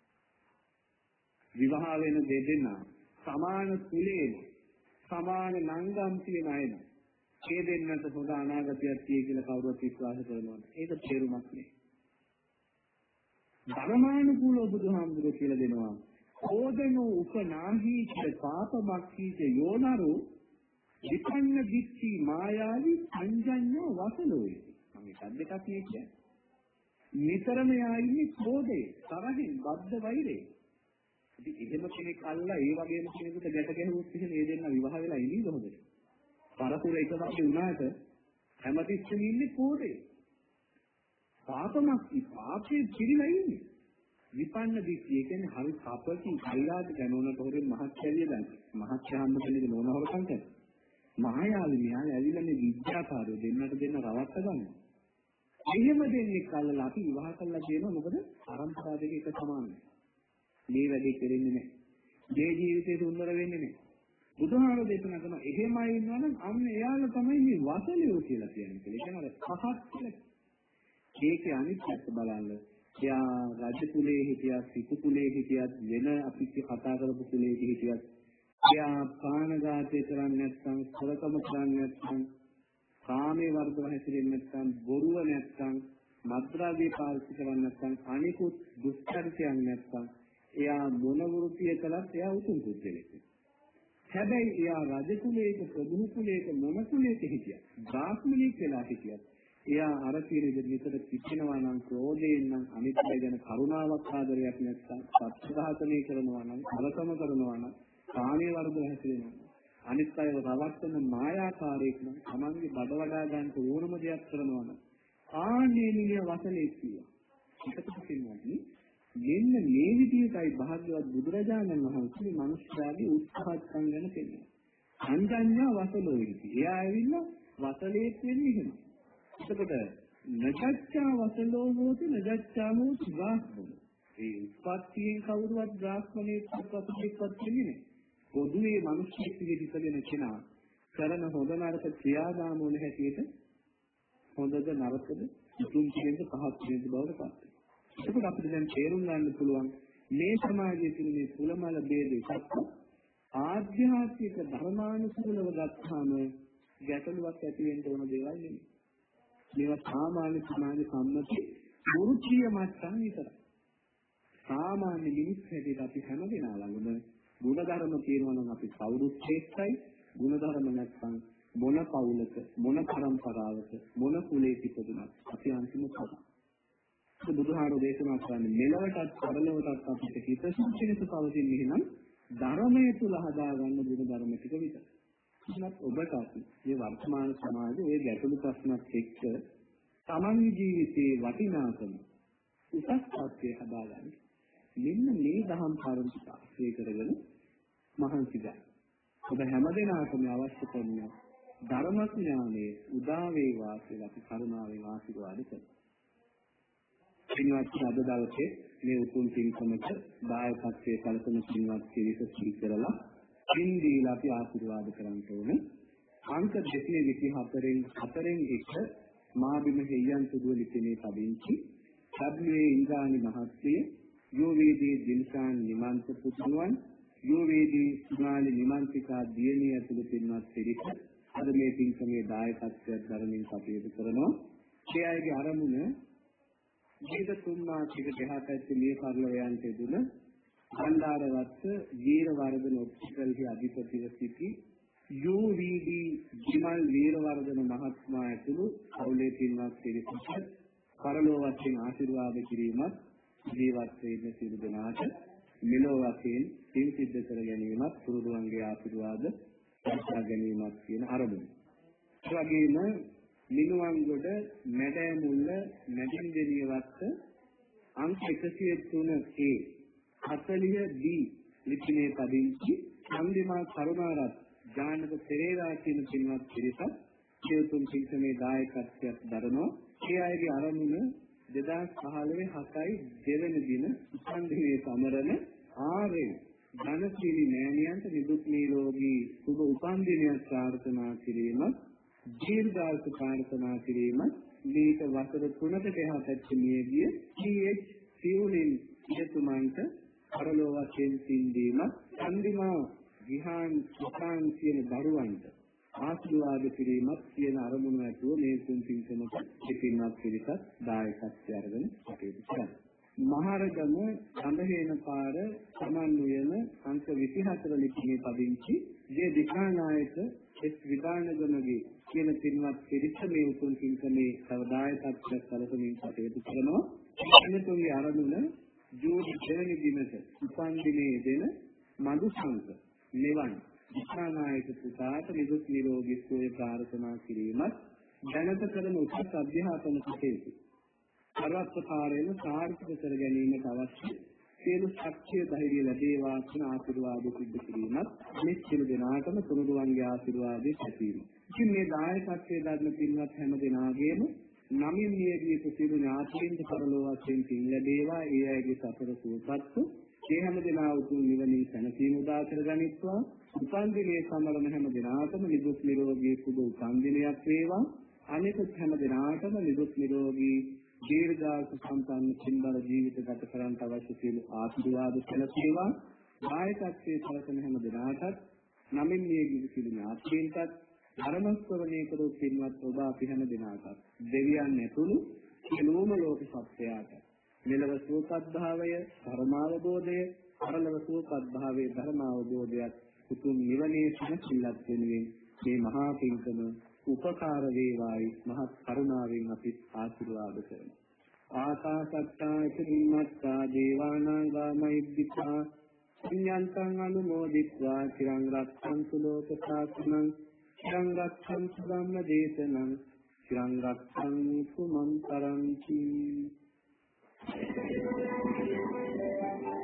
විවාහ වෙන දෙදෙනා සමාන කුලේ සමාන නංගම් තියෙන අය නම් ඒ දෙන්නට හොඳ අනාගතයක් තියෙයි කියලා කවුරුත් විශ්වාස කරනවා. ඒක තේරුමක් නෙවෙයි. ධර්මානුකූලව බුදුහාමුදුරුවෝ කියලා දෙනවා. ඕදනෝ උපනාහීච පාපමක්ඛීච යෝනරු විපන්න දිච්චි මායාවි සංජඤ්ඤෝ වසලෝයි. මම එකක් දෙකක් කියන්නේ. නිතරම යායිනේ ක්‍රෝධේ, තරහින්, බද්ධ වෛරේ. ඉතින් එහෙම කෙනෙක් අල්ලා ඒ වගේම කෙනෙකුට ගැට ගැහුවොත් එහෙම ඒ දෙන්න විවාහ වෙලා ඉනීද හොඳට? පරපුර එක වගේ වුණාට හැමතිස්සෙම ඉන්නේ ක්‍රෝධේ. පාපේ පිළිලා ඉන්නේ. විපන්න දිට්ඨිය කියන්නේ හරි කපටි කල්ලාද ගණනට හොරෙන් මහත්යලිය දැන්. මහත්යහම්ම කෙනෙක් නෝන හොරකම් කරනවා. මායාවි මෙයාලා ඇවිල්ලා මේ විද්‍යාකාරයෝ දෙන්නට දෙන්න රවට්ට ගන්නවා. එහෙම දෙන්නේ කල්ලා අපි විවාහ කළා කියනවා මොකද පරම්පරා දෙක එක සමානයි. මේ වැඩේ කෙරෙන්නේ නැහැ. මේ ජීවිතේ සුන්දර වෙන්නේ නැහැ. බුදුහාමුදුරුවෝ දේශනා කරන එහෙමයි ඉන්නවනම් අන්න එයාලා තමයි මේ වසලියෝ කියලා කියන්නේ. ඒ කියන්නේ පහත් කියලා. ඒකේ අනිත් පැත්ත බලන්න. එයා රජ කුලේ හිටියත්, සිටු කුලේ හිටියත්, වෙන අපි කතා කරපු කුලේ හිටියත්, එයා ප්‍රාණඝාතය කරන්නේ නැත්නම්, සොරකම කරන්නේ නැත්නම්, කාමයේ වර්ධව හැසිරෙන්නේ නැත්නම්, බොරුව නැත්නම්, මත්ද්‍රව්‍ය පාවිච්චි කරන්නේ නැත්නම්, අනිකුත් දුෂ්කර්තයන් නැත්නම්, එයා මොන වෘත්තිය කළත් එයා උතුම් පුද්ගලෙක්. හැබැයි එයා රජ කුලයක, ප්‍රභු කුලයක, මොන කුලයක හිටියත්, බ්‍රාහ්මණයෙක් වෙලා හිටියත් එයා අර කියන විදිහට පිටිනවා නම් ක්‍රෝධයෙන් නම් අනිත් අය ගැන කරුණාවක් ආදරයක් නැත්නම් සත්‍යඝාතනය කරනවා නම් කලකම කරනවා නම් කාමයේ වර්ධව හැසිරෙනවා අනිත් අයව රවට්ටන මායාකාරයෙක් නම් තමන්ගේ බඩ වඩා ගන්න ඕනම දෙයක් කරනවා නම් ආනේනිය වසලේ කියනවා. ඒකට කියන්නේ මෙන්න මේ විදිහටයි භාග්‍යවත් බුදුරජාණන් වහන්සේ මිනිස්යාගේ උත්සාහයන් ගැන කියන්නේ. සංජඤ්ඤා වසලෝ ඉති. එයා ඇවිල්ලා වසලේක් වෙන්නේ එහෙම. එතකොට නජච්ඡා වසලෝ හෝති නජච්ඡා හෝති ගාස්මන. ඒ උත්පත්තියෙන් කවුරුවත් ගාස්මනේත් උත්පත්තියක්වත් වෙන්නේ නැහැ. පොදුවේ මිනිස්සෙක් විදිහටගෙන කෙනා කරන හොඳ නරක ක්‍රියාදාම වල හැටියට හොඳද නරකද උතුම් කියන පහත් කියන බවට පත් වෙනවා. එතකොට අපිට දැන් තේරුම් ගන්න පුළුවන් මේ සමාජයේ තියෙන මේ කුලමල ભેදේ සත්‍ය ආධ්‍යාත්මික ධර්මානුකූලව ගත්තාම ගැටලුවක් ඇති වෙන්න ඕන දේවල් නෙමෙයි. මේවා සාමාන්‍ය සමාජ සම්මති වෘත්තීය මට්ටම් විතරයි. සාමාන්‍ය මිනිස් හැටියට අපි හැම දෙනා ළඟම ගුණධර්ම තියෙනවා නම් අපි කවුරුත් ශ්‍රේෂ්ඨයි. ගුණධර්ම නැත්නම් මොන පවුලක, මොන පරම්පරාවක, මොන කුලයක ඉපදුනත් අපි අන්තිම පදා. බුදුහාරෝ දේශනා කරන්නේ මෙලවටත් පරලොවටත් අපිට හිතසුචිත පවතින එහෙනම් ධර්මයේ තුල හදාගන්න ගුණධර්ම ටික විතරයි. එහෙනම් ඔබට මේ වර්තමාන සමාජයේ මේ ගැටලු ප්‍රශ්නත් එක්ක තමන්ගේ ජීවිතයේ වටිනාකම උසස් ත්‍ත්වයේ හදාගන්න. මෙන්න මේ දහම් කරුණු ආශ්‍රය කරගෙන මහන්සි ගන්න. ඔබ හැමදෙනාටම අවශ්‍ය කරන ධර්ම ඥානයේ උදා වේවා කියලා අපි කරුණාවෙන් ආශිර්වාද කරනවා. පින්වත් අද දවසේ මේ උතුම් පින්කමට දායකත්වයේ සැලසෙන පින්වත් පිරිස සිහි කරලා පින් දීලා අපි ආශිර්වාද කරන්න ඕනේ. අංක 224න් 1 මාබිම හේයන්තුදුව ලිපිනේ පදිංචි සබ්ලේ ඉන්ද්‍රාණි මහත්මිය, යෝවේදී දිල්ෂාන් නිමන්ත පුතුණුවන්, යෝවේදී සුනාලි නිමන්තිකා දියණිය ඇතුළු පින්වත් පිරිස අද මේ පින්කමේ දායකත්වයක් දරමින් කටයුතු කරනවා. ඒ අයගේ ආරමුණ ජීවිත තුන්මාසික දෙහාපැත්තේ මේ පරිලෝයන්ට දුන බණ්ඩාරවත්ත වීරවර්ධන ඔප්ටිකල්හි අධිපතිව සිටි UVD ජිමල් වීරවර්ධන මහත්මයා ඇතුළු පවුලේ පින්වත් පිරිසට පරලෝ වශයෙන් ආශිර්වාද කිරීමත් ජීවත් වේද සිදු දෙනාට මෙලෝ වශයෙන් සිල් සිද්ධ කර ගැනීමත් පුරුදුවන්ගේ ආශිර්වාද ලබා ගැනීමත් කියන අරමුණ. ඒ වගේම මිනුවන්ගොඩ මැඩෑමුල්ල මැදින්දෙනියවත්ත අංක 103A 40B ලිපිනේ පදිංචි සම්දිමා කරුණාරත් ජානක පෙරේරා කියන පින්වත් පිරිසක් ජීවතුන් පින්කමේ දායකත්වයක් දරනවා. ඒ අයගේ ආරම්භය 2015 දෙවන දින උපන්දිනේ සමරන ආරේ ධනශීලී මෑණියන්ට නිදුක් නිරෝගී සුබ උපන්දිනයක් ප්‍රාර්ථනා කිරීමත් දීර්ඝායු ප්‍රාර්ථනා කිරීමත් මේක වසර 3කට එහා පැත්තේ මියගිය TH සිවුලින් ඉතුමන්ට පරලෝ වශයෙන් සිඳීමත් සම්දිමා විහාන් සුඛාන් කියන දරුවන්ට ආශිර්වාද කිරීමත් කියන අරමුණ ඇතුව මේ තුන් පින්කමට පිටින්වත් පිළිසත් දායකත්වය අරගෙන කටයුතු කරනවා. මහරගම සඳහේන පාර සමන්වියන අංක 24 ලිපිනේ පදිංචි ජේ දිකානායක එස් විදානගමගේ කියන පින්වත් පිරිස මේ උතුම් පින්කමේ සවදායකත්වයක් සැලසමින් කටයුතු කරනවා. එන්නතුන්ගේ ආරමුණ ජූලි 2 වෙනි දිනට උපන් දිනේ දෙන මදුසංක නිවන් දිකානායක පුතාට නිදුක් නිරෝගී සුවය ප්‍රාර්ථනා කිරීමත් දැනට කරන උසස් අධ්‍යාපන කටයුතු සර්වත්කාරයෙන් සාර්ථක කර ගැනීමට අවශ්‍ය සියලු ශක්තිය ධෛර්යය ලැබේවා කියන ආශිර්වාද සිද්ධ කිරීමත් මේ සියලු දෙනාටම තුනුරුවන්ගේ ආශිර්වාදයේ ඇතිවීම. ඉතින් මේ දායකත්වයේ දරන පින්වත් හැම දෙනාගේම නමින් නියදී සියලු ඥාතීන්ට පරලෝ වශයෙන් පින් ලැබේවා. ඒ අයගේ සතර සූපත්තු ඒ හැම දෙනා උතුම් නිවනින් සැනසීම උදා කර ගනිත්වා. උපන් දිනේ සමරන හැම දෙනාටම නිදුක් නිරෝගී සුබ උපන් දිනයක් වේවා. අනිකුත් හැම දෙනාටම නිදුක් නිරෝගී දීර්ඝායු සම්පන්න සිංබල ජීවිත ගත කරන්නට අවශ්‍ය සියලු ආශිර්වාද සැලසේවා. දායකත්වයේ සැලසෙන හැම දෙනාටත් නමින් නියගිලි සිළු ඥාතීන්ටත් ධර්ම ශ්‍රවණය කරු පින්වත් ඔබ අපි හැම දෙනාටත් දෙවියන් ඇතුළු සියලුම ලෝක සත්‍යයට මෙලව සෝපද්භාවය ධර්මාවබෝධය පරලොව සෝපද්භාවයේ ධර්මාවබෝධයත් උතුම් නිවනේ සැනසෙල්ලත් වෙනුවෙන් මේ මහා පින්කම උපකාර වේවායි මහත් කරුණාවෙන් අපි ආශිර්වාද කරනවා. ආකාශත්තා චිම්මත්තා දේවානාගා මහිද්దికා පුඤ්ඤන්තං අනුමෝදිත්වා චිරං රක්ඛන්තු ලෝක සාසනං චිරං රක්ඛන්තු ධම්ම දේශනං චිරං රක්ඛන්තු මම් පරන්ති.